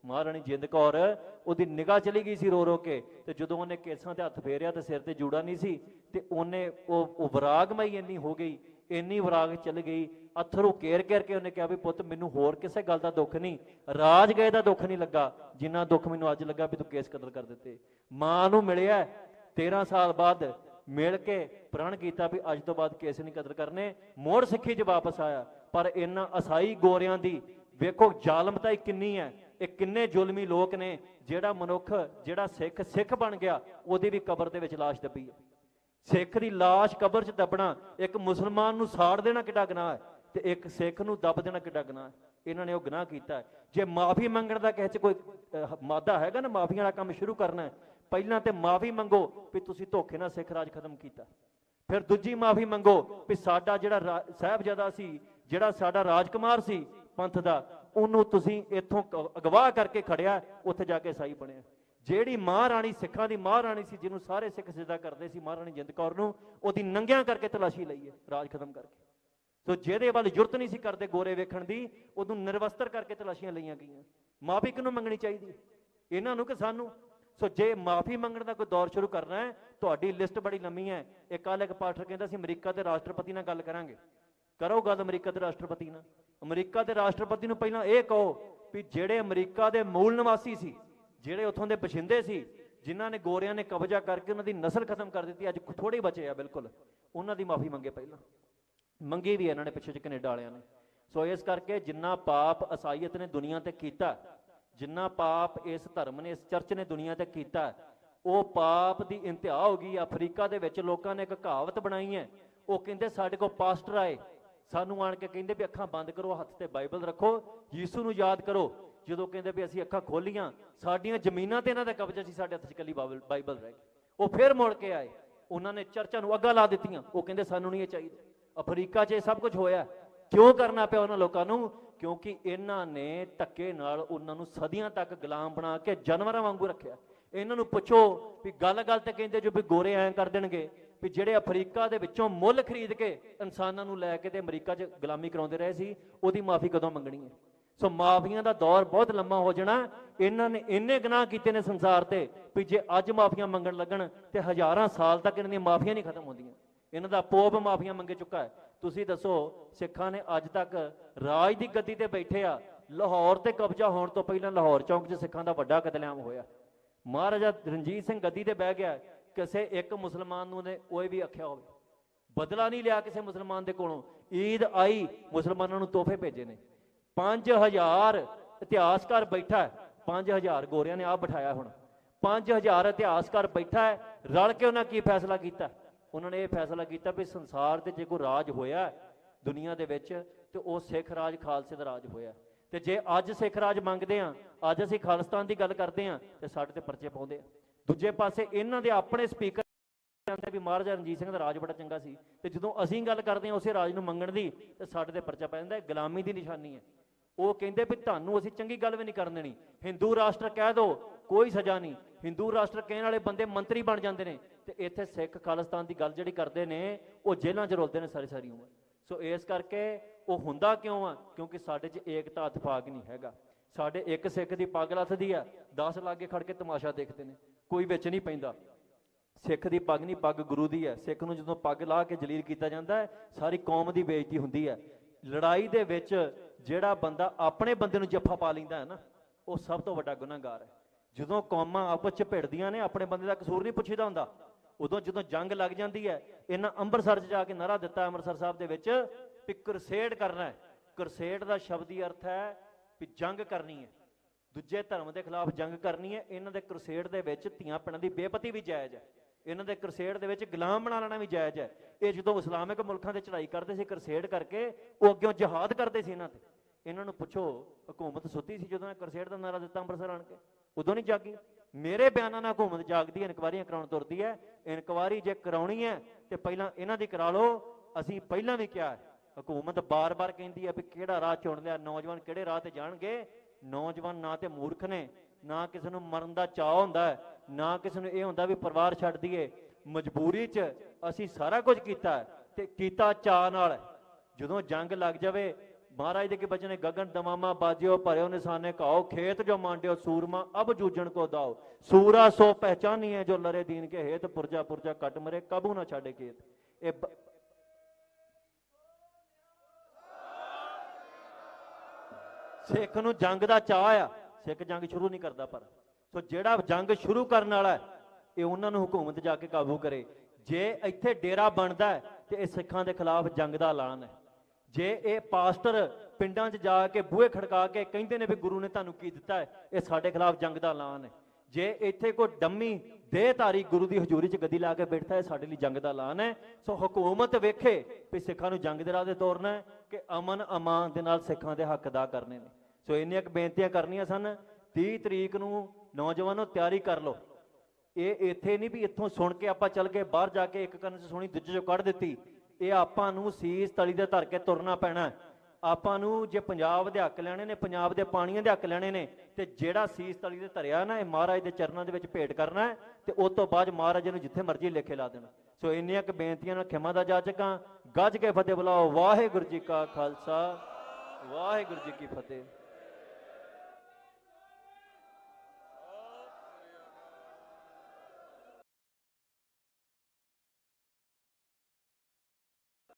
ਮਹਾਰਾਣੀ ਜਿੰਦ ਕੌਰ ਉਹਦੀ ਨਿਗਾਹ ਚਲੀ ਗਈ ਸੀ ਰੋ ਰੋ ਕੇ, ਤੇ ਜਦੋਂ ਉਹਨੇ ਕੇਸਾਂ ਤੇ ਹੱਥ ਫੇਰਿਆ ਤੇ ਸਿਰ ਤੇ ਜੂੜਾ ਨਹੀਂ ਸੀ, ਤੇ ਉਹਨੇ ਉਹ ਵਿਰਾਗਮਈ ਇੰਨੀ ਹੋ ਗਈ, ਇੰਨੀ ਵਿਰਾਗ ਚੱਲ ਗਈ, ਅਥਰੂ ਕੇਰ ਕੇ ਉਹਨੇ ਕਿਹਾ ਵੀ ਪੁੱਤ ਮੈਨੂੰ ਹੋਰ ਕਿਸੇ ਗੱਲ ਦਾ ਦੁੱਖ ਨਹੀਂ, ਰਾਜ ਗਏ ਦਾ ਦੁੱਖ ਨਹੀਂ ਲੱਗਾ ਜਿੰਨਾ ਦੁੱਖ ਮੈਨੂੰ ਅੱਜ ਲੱਗਾ ਵੀ ਤੂੰ ਕੇਸ ਕਤਲ ਕਰ ਦਿੱਤੇ। ਮਾਂ ਨੂੰ ਮਿਲਿਆ 13 ਸਾਲ ਬਾਅਦ, ਮਿਲ ਕੇ ਪ੍ਰਣ ਕੀਤਾ ਵੀ ਅੱਜ ਤੋਂ ਬਾਅਦ ਕੇਸ ਨਹੀਂ ਕਤਲ ਕਰਨੇ, ਮੋੜ ਸਿੱਖੀ 'ਚ ਵਾਪਸ ਆਇਆ। ਪਰ ਇਹਨਾਂ ਅਸਾਈ ਗੋਰਿਆਂ ਦੀ ਵੇਖੋ ਜ਼ਾਲਮਤਾ ਹੀ ਕਿੰਨੀ ਹੈ, ਇਹ ਕਿੰਨੇ ਜ਼ੁਲਮੀ ਲੋਕ ਨੇ। ਜਿਹੜਾ ਮਨੁੱਖ ਜਿਹੜਾ ਸਿੱਖ ਬਣ ਗਿਆ, ਉਹਦੀ ਵੀ ਕਬਰ ਦੇ ਵਿੱਚ ਲਾਸ਼ ਦੱਬੀ ਹੈ। ਸਿੱਖ ਦੀ ਲਾਸ਼ ਕਬਰ 'ਚ ਦੱਬਣਾ, ਇੱਕ ਮੁਸਲਮਾਨ ਨੂੰ ਸਾੜ ਦੇਣਾ ਕਿੱਡਾ ਗੁਨਾਹ ਹੈ, ਤੇ ਇੱਕ ਸਿੱਖ ਨੂੰ ਦੱਬ ਦੇਣਾ ਕਿੱਡਾ ਗੁਨਾਹ ਹੈ। ਇਹਨਾਂ ਨੇ ਉਹ ਗੁਨਾਹ ਕੀਤਾ ਹੈ। ਜੇ ਮਾਫੀ ਮੰਗਣ ਦਾ ਕਿਸੇ 'ਚ ਕੋਈ ਮਾਦਾ ਹੈਗਾ ਨਾ, ਮਾਫੀਆਂ ਵਾਲਾ ਕੰਮ ਸ਼ੁਰੂ ਕਰਨਾ ਹੈ, ਪਹਿਲਾਂ ਤੇ ਮਾਫੀ ਮੰਗੋ ਵੀ ਤੁਸੀਂ ਧੋਖੇ ਨਾਲ ਸਿੱਖ ਰਾਜ ਖਤਮ ਕੀਤਾ, ਫਿਰ ਦੂਜੀ ਮਾਫੀ ਮੰਗੋ ਵੀ ਸਾਡਾ ਜਿਹੜਾ ਸਾਹਿਬਜ਼ਾਦਾ ਸੀ, ਜਿਹੜਾ ਸਾਡਾ ਰਾਜਕੁਮਾਰ ਸੀ ਪੰਥ ਦਾ, ਉਹਨੂੰ ਤੁਸੀਂ ਇੱਥੋਂ ਅਗਵਾ ਕਰਕੇ ਖੜਿਆ, ਉੱਥੇ ਜਾ ਕੇ ਈਸਾਈ ਬਣਿਆ। ਜਿਹੜੀ ਮਹਾਰਾਣੀ ਸਿੱਖਾਂ ਦੀ ਮਹਾਰਾਣੀ ਸੀ, ਜਿਹਨੂੰ ਸਾਰੇ ਸਿੱਖ ਸਿਜਦਾ ਕਰਦੇ ਸੀ, ਮਹਾਰਾਣੀ ਜਿੰਦ ਕੌਰ ਨੂੰ, ਉਹਦੀ ਨੰਗਿਆਂ ਕਰਕੇ ਤਲਾਸ਼ੀ ਲਈ ਹੈ ਰਾਜ ਖਤਮ ਕਰਕੇ। ਸੋ ਜਿਹਦੇ ਵੱਲ ਜੁਰਤ ਨਹੀਂ ਸੀ ਕਰਦੇ ਗੋਰੇ ਵੇਖਣ ਦੀ, ਉਹਨੂੰ ਨਿਰਵਸਤਰ ਕਰਕੇ ਤਲਾਸ਼ੀਆਂ ਲਈਆਂ ਗਈਆਂ। ਮਾਫੀ ਕਿਹਨੂੰ ਮੰਗਣੀ ਚਾਹੀਦੀ, ਇਹਨਾਂ ਨੂੰ ਕਿ ਸਾਨੂੰ? ਸੋ ਜੇ ਮਾਫੀ ਮੰਗਣ ਦਾ ਕੋਈ ਦੌਰ ਸ਼ੁਰੂ ਕਰਨਾ ਹੈ, ਤੁਹਾਡੀ ਲਿਸਟ ਬੜੀ ਲੰਮੀ ਹੈ। ਇੱਕ ਪਾਠਕ ਕਹਿੰਦਾ ਸੀ ਅਮਰੀਕਾ ਦੇ ਰਾਸ਼ਟਰਪਤੀ ਨਾਲ ਗੱਲ ਕਰਾਂਗੇ, ਕਰੋ ਗੱਲ ਅਮਰੀਕਾ ਦੇ ਰਾਸ਼ਟਰਪਤੀ ਨਾਲ। ਅਮਰੀਕਾ ਦੇ ਰਾਸ਼ਟਰਪਤੀ ਨੂੰ ਪਹਿਲਾਂ ਇਹ ਕਹੋ ਵੀ ਜਿਹੜੇ ਅਮਰੀਕਾ ਦੇ ਮੂਲ ਨਿਵਾਸੀ ਸੀ, ਜਿਹੜੇ ਉੱਥੋਂ ਦੇ ਬਸ਼ਿੰਦੇ ਸੀ, ਜਿਨ੍ਹਾਂ ਨੇ ਗੋਰਿਆਂ ਨੇ ਕਬਜ਼ਾ ਕਰਕੇ ਉਹਨਾਂ ਦੀ ਨਸਲ ਖਤਮ ਕਰ ਦਿੱਤੀ, ਅੱਜ ਥੋੜੇ ਬਚੇ ਆ ਬਿਲਕੁਲ, ਉਹਨਾਂ ਦੀ ਮਾਫੀ ਮੰਗੇ। ਪਹਿਲਾਂ ਮੰਗੀ ਵੀ ਇਹਨਾਂ ਨੇ ਪਿੱਛੇ 'ਚ ਕੈਨੇਡਾ ਵਾਲਿਆਂ ਨੇ। ਸੋ ਇਸ ਕਰਕੇ ਜਿੰਨਾ ਪਾਪ ਈਸਾਈਅਤ ਨੇ ਦੁਨੀਆ ਤੇ ਕੀਤਾ, ਜਿੰਨਾ ਪਾਪ ਇਸ ਧਰਮ ਨੇ, ਇਸ ਚਰਚ ਨੇ ਦੁਨੀਆ ਤੇ ਕੀਤਾ, ਉਹ ਪਾਪ ਦੀ ਇੰਤਹਾ ਹੋ ਗਈ। ਅਫਰੀਕਾ ਦੇ ਵਿੱਚ ਲੋਕਾਂ ਨੇ ਇੱਕ ਕਹਾਵਤ ਬਣਾਈ ਹੈ, ਉਹ ਕਹਿੰਦੇ ਸਾਡੇ ਕੋਲ ਪਾਸਟਰ ਆਏ, ਸਾਨੂੰ ਆਣ ਕੇ ਕਹਿੰਦੇ ਵੀ ਅੱਖਾਂ ਬੰਦ ਕਰੋ, ਹੱਥ ਤੇ ਬਾਈਬਲ ਰੱਖੋ, ਯੀਸ਼ੂ ਨੂੰ ਯਾਦ ਕਰੋ। ਜਦੋਂ ਕਹਿੰਦੇ ਵੀ ਅਸੀਂ ਅੱਖਾਂ ਖੋਲੀਆਂ, ਸਾਡੀਆਂ ਜ਼ਮੀਨਾਂ ਤੇ ਇਹਨਾਂ ਦਾ ਕਬਜ਼ਾ ਸੀ, ਸਾਡੇ ਹੱਥ 'ਚ ਇਕੱਲੀ ਬਾਈਬਲ ਰਹਿ ਗਈ। ਉਹ ਫਿਰ ਮੁੜ ਕੇ ਆਏ, ਉਹਨਾਂ ਨੇ ਚਰਚਾਂ ਨੂੰ ਅੱਗਾ ਲਾ ਦਿੱਤੀਆਂ, ਉਹ ਕਹਿੰਦੇ ਸਾਨੂੰ ਨਹੀਂ ਇਹ ਚਾਹੀਦਾ। ਅਫਰੀਕਾ 'ਚ ਇਹ ਸਭ ਕੁਝ ਹੋਇਆ, ਕਿਉਂ ਕਰਨਾ ਪਿਆ ਉਹਨਾਂ ਲੋਕਾਂ ਨੂੰ? ਕਿਉਂਕਿ ਇਹਨਾਂ ਨੇ ਧੱਕੇ ਨਾਲ ਉਹਨਾਂ ਨੂੰ ਸਦੀਆਂ ਤੱਕ ਗੁਲਾਮ ਬਣਾ ਕੇ ਜਾਨਵਰਾਂ ਵਾਂਗੂ ਰੱਖਿਆ। ਇਹਨਾਂ ਨੂੰ ਪੁੱਛੋ ਵੀ ਗੱਲ ਤੇ ਕਹਿੰਦੇ ਜੋ ਵੀ ਗੋਰੇ ਐਂ ਕਰ ਦੇਣਗੇ, ਵੀ ਜਿਹੜੇ ਅਫਰੀਕਾ ਦੇ ਵਿੱਚੋਂ ਮੁੱਲ ਖਰੀਦ ਕੇ ਇਨਸਾਨਾਂ ਨੂੰ ਲੈ ਕੇ ਤੇ ਅਮਰੀਕਾ 'ਚ ਗੁਲਾਮੀ ਕਰਾਉਂਦੇ ਰਹੇ ਸੀ, ਉਹਦੀ ਮਾਫੀ ਕਦੋਂ ਮੰਗਣੀ ਹੈ? ਸੋ ਮਾਫੀਆਂ ਦਾ ਦੌਰ ਬਹੁਤ ਲੰਮਾ ਹੋ ਜਾਣਾ। ਇਹਨਾਂ ਨੇ ਇੰਨੇ ਗੁਨਾਹ ਕੀਤੇ ਨੇ ਸੰਸਾਰ ਤੇ ਵੀ ਜੇ ਅੱਜ ਮਾਫੀਆਂ ਮੰਗਣ ਲੱਗਣ ਤੇ ਹਜ਼ਾਰਾਂ ਸਾਲ ਤੱਕ ਇਹਨਾਂ ਦੀਆਂ ਮਾਫੀਆਂ ਨਹੀਂ ਖਤਮ ਹੁੰਦੀਆਂ। ਇਹਨਾਂ ਦਾ ਪੋਪ ਮਾਫੀਆਂ ਮੰਗੇ ਚੁੱਕਾ ਹੈ। ਤੁਸੀਂ ਦੱਸੋ, ਸਿੱਖਾਂ ਨੇ ਅੱਜ ਤੱਕ ਰਾਜ ਦੀ ਗੱਦੀ ਤੇ ਬੈਠੇ ਆ। ਲਾਹੌਰ ਤੇ ਕਬਜ਼ਾ ਹੋਣ ਤੋਂ ਪਹਿਲਾਂ ਲਾਹੌਰ ਚੌਂਕ 'ਚ ਸਿੱਖਾਂ ਦਾ ਵੱਡਾ ਕਤਲੇਆਮ ਹੋਇਆ। ਮਹਾਰਾਜਾ ਰਣਜੀਤ ਸਿੰਘ ਗੱਦੀ ਤੇ ਬਹਿ ਗਿਆ, ਕਿਸੇ ਇੱਕ ਮੁਸਲਮਾਨ ਨੂੰ ਨੇ ਉਹ ਵੀ ਆਖਿਆ ਹੋਵੇ, ਬਦਲਾ ਨਹੀਂ ਲਿਆ ਕਿਸੇ ਮੁਸਲਮਾਨ ਦੇ ਕੋਲੋਂ। ਈਦ ਆਈ, ਮੁਸਲਮਾਨਾਂ ਨੂੰ ਤੋਹਫੇ ਭੇਜੇ ਨੇ। 5000 ਇਤਿਹਾਸਕਾਰ ਬੈਠਾ ਹੈ, 5000 ਗੋਰਿਆਂ ਨੇ ਆਪ ਬਿਠਾਇਆ। ਹੁਣ 5000 ਇਤਿਹਾਸਕਾਰ ਬੈਠਾ ਹੈ, ਰਲ ਕੇ ਉਹਨਾਂ ਕੀ ਫੈਸਲਾ ਕੀਤਾ? ਉਹਨਾਂ ਨੇ ਇਹ ਫੈਸਲਾ ਕੀਤਾ ਵੀ ਸੰਸਾਰ ਤੇ ਜੇ ਕੋਈ ਰਾਜ ਹੋਇਆ ਦੁਨੀਆ ਦੇ ਵਿੱਚ ਤੇ ਉਹ ਸਿੱਖ ਰਾਜ, ਖਾਲਸੇ ਦਾ ਰਾਜ ਹੋਇਆ। ਤੇ ਜੇ ਅੱਜ ਸਿੱਖ ਰਾਜ ਮੰਗਦੇ ਆ, ਅੱਜ ਅਸੀਂ ਖਾਲਿਸਤਾਨ ਦੀ ਗੱਲ ਕਰਦੇ ਆ, ਤੇ ਸਾਡੇ ਤੇ ਪਰਚੇ ਪਾਉਂਦੇ ਆ। ਦੂਜੇ ਪਾਸੇ ਇਹਨਾਂ ਦੇ ਆਪਣੇ ਸਪੀਕਰ ਕਹਿੰਦੇ ਵੀ ਮਹਾਰਾਜਾ ਰਣਜੀਤ ਸਿੰਘ ਦਾ ਰਾਜ ਬੜਾ ਚੰਗਾ ਸੀ, ਤੇ ਜਦੋਂ ਅਸੀਂ ਗੱਲ ਕਰਦੇ ਆ ਉਸੇ ਰਾਜ ਨੂੰ ਮੰਗਣ ਦੀ, ਤੇ ਸਾਡੇ ਤੇ ਪਰਚਾ ਪੈ ਜਾਂਦਾ। ਗੁਲਾਮੀ ਦੀ ਨਿਸ਼ਾਨੀ ਹੈ। ਉਹ ਕਹਿੰਦੇ ਵੀ ਤੁਹਾਨੂੰ ਅਸੀਂ ਚੰਗੀ ਗੱਲ ਵੀ ਨਹੀਂ ਕਰਨ ਦੇਣੀ, ਹਿੰਦੂ ਰਾਸ਼ਟਰ ਕਹਿ ਦੋ ਕੋਈ ਸਜ਼ਾ ਨਹੀਂ। ਹਿੰਦੂ ਰਾਸ਼ਟਰ ਕਹਿਣ ਵਾਲੇ ਬੰਦੇ ਮੰਤਰੀ ਬਣ ਜਾਂਦੇ ਨੇ, ਤੇ ਇੱਥੇ ਸਿੱਖ ਖਾਲਿਸਤਾਨ ਦੀ ਗੱਲ ਜਿਹੜੀ ਕਰਦੇ ਨੇ ਉਹ ਜੇਲ੍ਹਾਂ 'ਚ ਰੁਲਦੇ ਨੇ ਸਾਰੀ ਉਮਰ। ਸੋ ਇਸ ਕਰਕੇ ਉਹ ਹੁੰਦਾ ਕਿਉਂ ਆ? ਕਿਉਂਕਿ ਸਾਡੇ 'ਚ ਏਕਤਾ ਇਤਫਾਕ ਨਹੀਂ ਹੈਗਾ। ਸਾਡੇ ਇੱਕ ਸਿੱਖ ਦੀ ਪੱਗ ਲੱਥਦੀ ਆ, 10 ਲਾਗੇ ਖੜ ਕੇ ਤਮਾਸ਼ਾ ਦੇਖਦੇ ਨੇ, ਕੋਈ ਵਿੱਚ ਨਹੀਂ ਪੈਂਦਾ। ਸਿੱਖ ਦੀ ਪੱਗ ਨਹੀਂ, ਪੱਗ ਗੁਰੂ ਦੀ ਹੈ। ਸਿੱਖ ਨੂੰ ਜਦੋਂ ਪੱਗ ਲਾ ਕੇ ਜਲੀਲ ਕੀਤਾ ਜਾਂਦਾ ਹੈ, ਸਾਰੀ ਕੌਮ ਦੀ ਬੇਇੱਜ਼ਤੀ ਹੁੰਦੀ ਹੈ। ਲੜਾਈ ਦੇ ਵਿੱਚ ਜਿਹੜਾ ਬੰਦਾ ਆਪਣੇ ਬੰਦੇ ਨੂੰ ਜੱਫਾ ਪਾ ਲੈਂਦਾ ਹੈ ਨਾ, ਉਹ ਸਭ ਤੋਂ ਵੱਡਾ ਗੁਨਾਹਗਾਰ ਹੈ। ਜਦੋਂ ਕੌਮਾਂ ਆਪਸ 'ਚ ਭਿੜਦੀਆਂ ਨੇ, ਆਪਣੇ ਬੰਦੇ ਦਾ ਕਸੂਰ ਨਹੀਂ ਪੁੱਛੀਦਾ ਹੁੰਦਾ। ਉਦੋਂ ਜਦੋਂ ਜੰਗ ਲੱਗ ਜਾਂਦੀ ਹੈ, ਇਹਨਾਂ ਅੰਮ੍ਰਿਤਸਰ 'ਚ ਜਾ ਕੇ ਨਾਅਰਾ ਦਿੱਤਾ ਅੰਮ੍ਰਿਤਸਰ ਸਾਹਿਬ ਦੇ ਵਿੱਚ ਵੀ ਕਰਸੇਡ ਕਰਨਾ ਹੈ। ਕਰਸੇਡ ਦਾ ਸ਼ਬਦੀ ਅਰਥ ਹੈ ਵੀ ਜੰਗ ਕਰਨੀ ਹੈ, ਦੂਜੇ ਧਰਮ ਦੇ ਖਿਲਾਫ ਜੰਗ ਕਰਨੀ ਹੈ। ਇਹਨਾਂ ਦੇ ਕਰਸੇਡ ਦੇ ਵਿੱਚ ਧੀਆਂ ਭੈਣਾਂ ਦੀ ਬੇਪਤੀ ਵੀ ਜਾਇਜ਼ ਹੈ। ਇਹਨਾਂ ਦੇ ਕਰਸੇਡ ਦੇ ਵਿੱਚ ਗੁਲਾਮ ਬਣਾ ਲੈਣਾ ਵੀ ਜਾਇਜ਼ ਹੈ। ਇਹ ਜਦੋਂ ਇਸਲਾਮਿਕ ਮੁਲਕਾਂ ਤੇ ਚੜ੍ਹਾਈ ਕਰਦੇ ਸੀ ਕਰਸੇਡ ਕਰਕੇ, ਉਹ ਅੱਗਿਓਂ ਜਹਾਦ ਕਰਦੇ ਸੀ ਇਹਨਾਂ ਤੇ। ਇਹਨਾਂ ਨੂੰ ਪੁੱਛੋ, ਹਕੂਮਤ ਸੁੱਤੀ ਸੀ ਜਦੋਂ ਕਰਸੇਡ ਦਾ ਨਾਅਰਾ ਦਿੱਤਾ ਅੰਮ੍ਰਿਤਸਰ ਆਣ ਕੇ? ਉਦੋਂ ਨਹੀਂ ਜਾਗੀ। ਮੇਰੇ ਬਿਆਨਾਂ ਨਾਲ ਹਕੂਮਤ ਜਾਗਦੀ ਹੈ, ਇਨਕੁਆਰੀਆਂ ਕਰਾਉਣ ਤੁਰਦੀ ਹੈ। ਇਨਕੁਆਰੀ ਜੇ ਕਰਾਉਣੀ ਹੈ ਤੇ ਪਹਿਲਾਂ ਇਹਨਾਂ ਦੀ ਕਰਾ ਲਓ। ਅਸੀਂ ਪਹਿਲਾਂ ਵੀ ਕਿਹਾ, ਹਕੂਮਤ ਬਾਰ-ਬਾਰ ਕਹਿੰਦੀ ਹੈ ਵੀ ਕਿਹੜਾ ਰਾਹ ਚੁਣ ਲਿਆ, ਨੌਜਵਾਨ ਕਿਹੜੇ ਰਾਹ ਤੇ ਜਾਣਗੇ। ਨੌਜਵਾਨ ਨਾ ਤੇ ਮੂਰਖ ਨੇ, ਨਾ ਕਿਸੇ ਨੂੰ ਮਰਨ ਦਾ ਚਾਅ ਹੁੰਦਾ ਹੈ, ਨਾ ਕਿਸੇ ਨੂੰ ਇਹ ਹੁੰਦਾ ਵੀ ਪਰਿਵਾਰ ਛੱਡ ਦਈਏ। ਮਜਬੂਰੀ 'ਚ ਅਸੀਂ ਸਾਰਾ ਕੁਝ ਕੀਤਾ ਤੇ ਕੀਤਾ ਚਾਅ ਨਾਲ। ਜਦੋਂ ਜੰਗ ਲੱਗ ਜਾਵੇ, महाराज दे के बचने गगन दमामा बाजियो भरियो निशाने काओ खेत जो मांडियो सूरमा अब जूझण को दाओ सूरा सो पहचानिए जो लरे दीन के हेत पुरजा पुरजा कट मरे कबू ना छाड़े खेत सिख नूं जंग दा चाह आ सिख जंग शुरू नहीं करता पर सो जेड़ा जंग शुरू करने वाला है ये उन्होंने हुकूमत जाके काबू करे जे इत्थे डेरा बनता है तो यह सिखां दे खिलाफ जंग का ऐलान है जे ये पास्टर पिंडां 'च जाके बूहे खड़का के कहते ने भी गुरु ने तुहानूं की दिता है ये साडे खिलाफ जंग का ऐलान है जे इत्थे कोई डम्मी देहधारी गुरु की हजूरी च गद्दी ला के बैठता है साडे लई जंग का ऐलान है सो हुकूमत वेखे भी सिखां नूं जंग दे राह ते तोरना है कि अमन अमान दे नाल सिखां दे हक अदा करने ने सो इन्नियां बेनतियां करनियां सन 30 तरीक नूं नौजवानों तैयारी कर लो ये इत्थे नहीं भी इत्थों सुन के आपां चल के बाहर जाके एक कंन 'च सुनी दूजे 'चों कढ़ दित्ती ये आपां नूं सीस तली दे धर के तुरना पैना आपां नूं जे पंजाब दे हक लैणे ने पंजाब दे पाणीआं दे हक लैणे ने ते जेड़ा सीस तली दे धरिया ना ये महाराज दे चरनां दे विच भेंट करना है ते उस तो बाद महाराज नूं जिथे मर्जी लेखे ला देना सो इन्नियां क बेनतियां नाल खिमा दा जाचक हां गज के फतेह बुलाओ वाहिगुरू जी का खालसा वाहिगुरू जी की फतेह।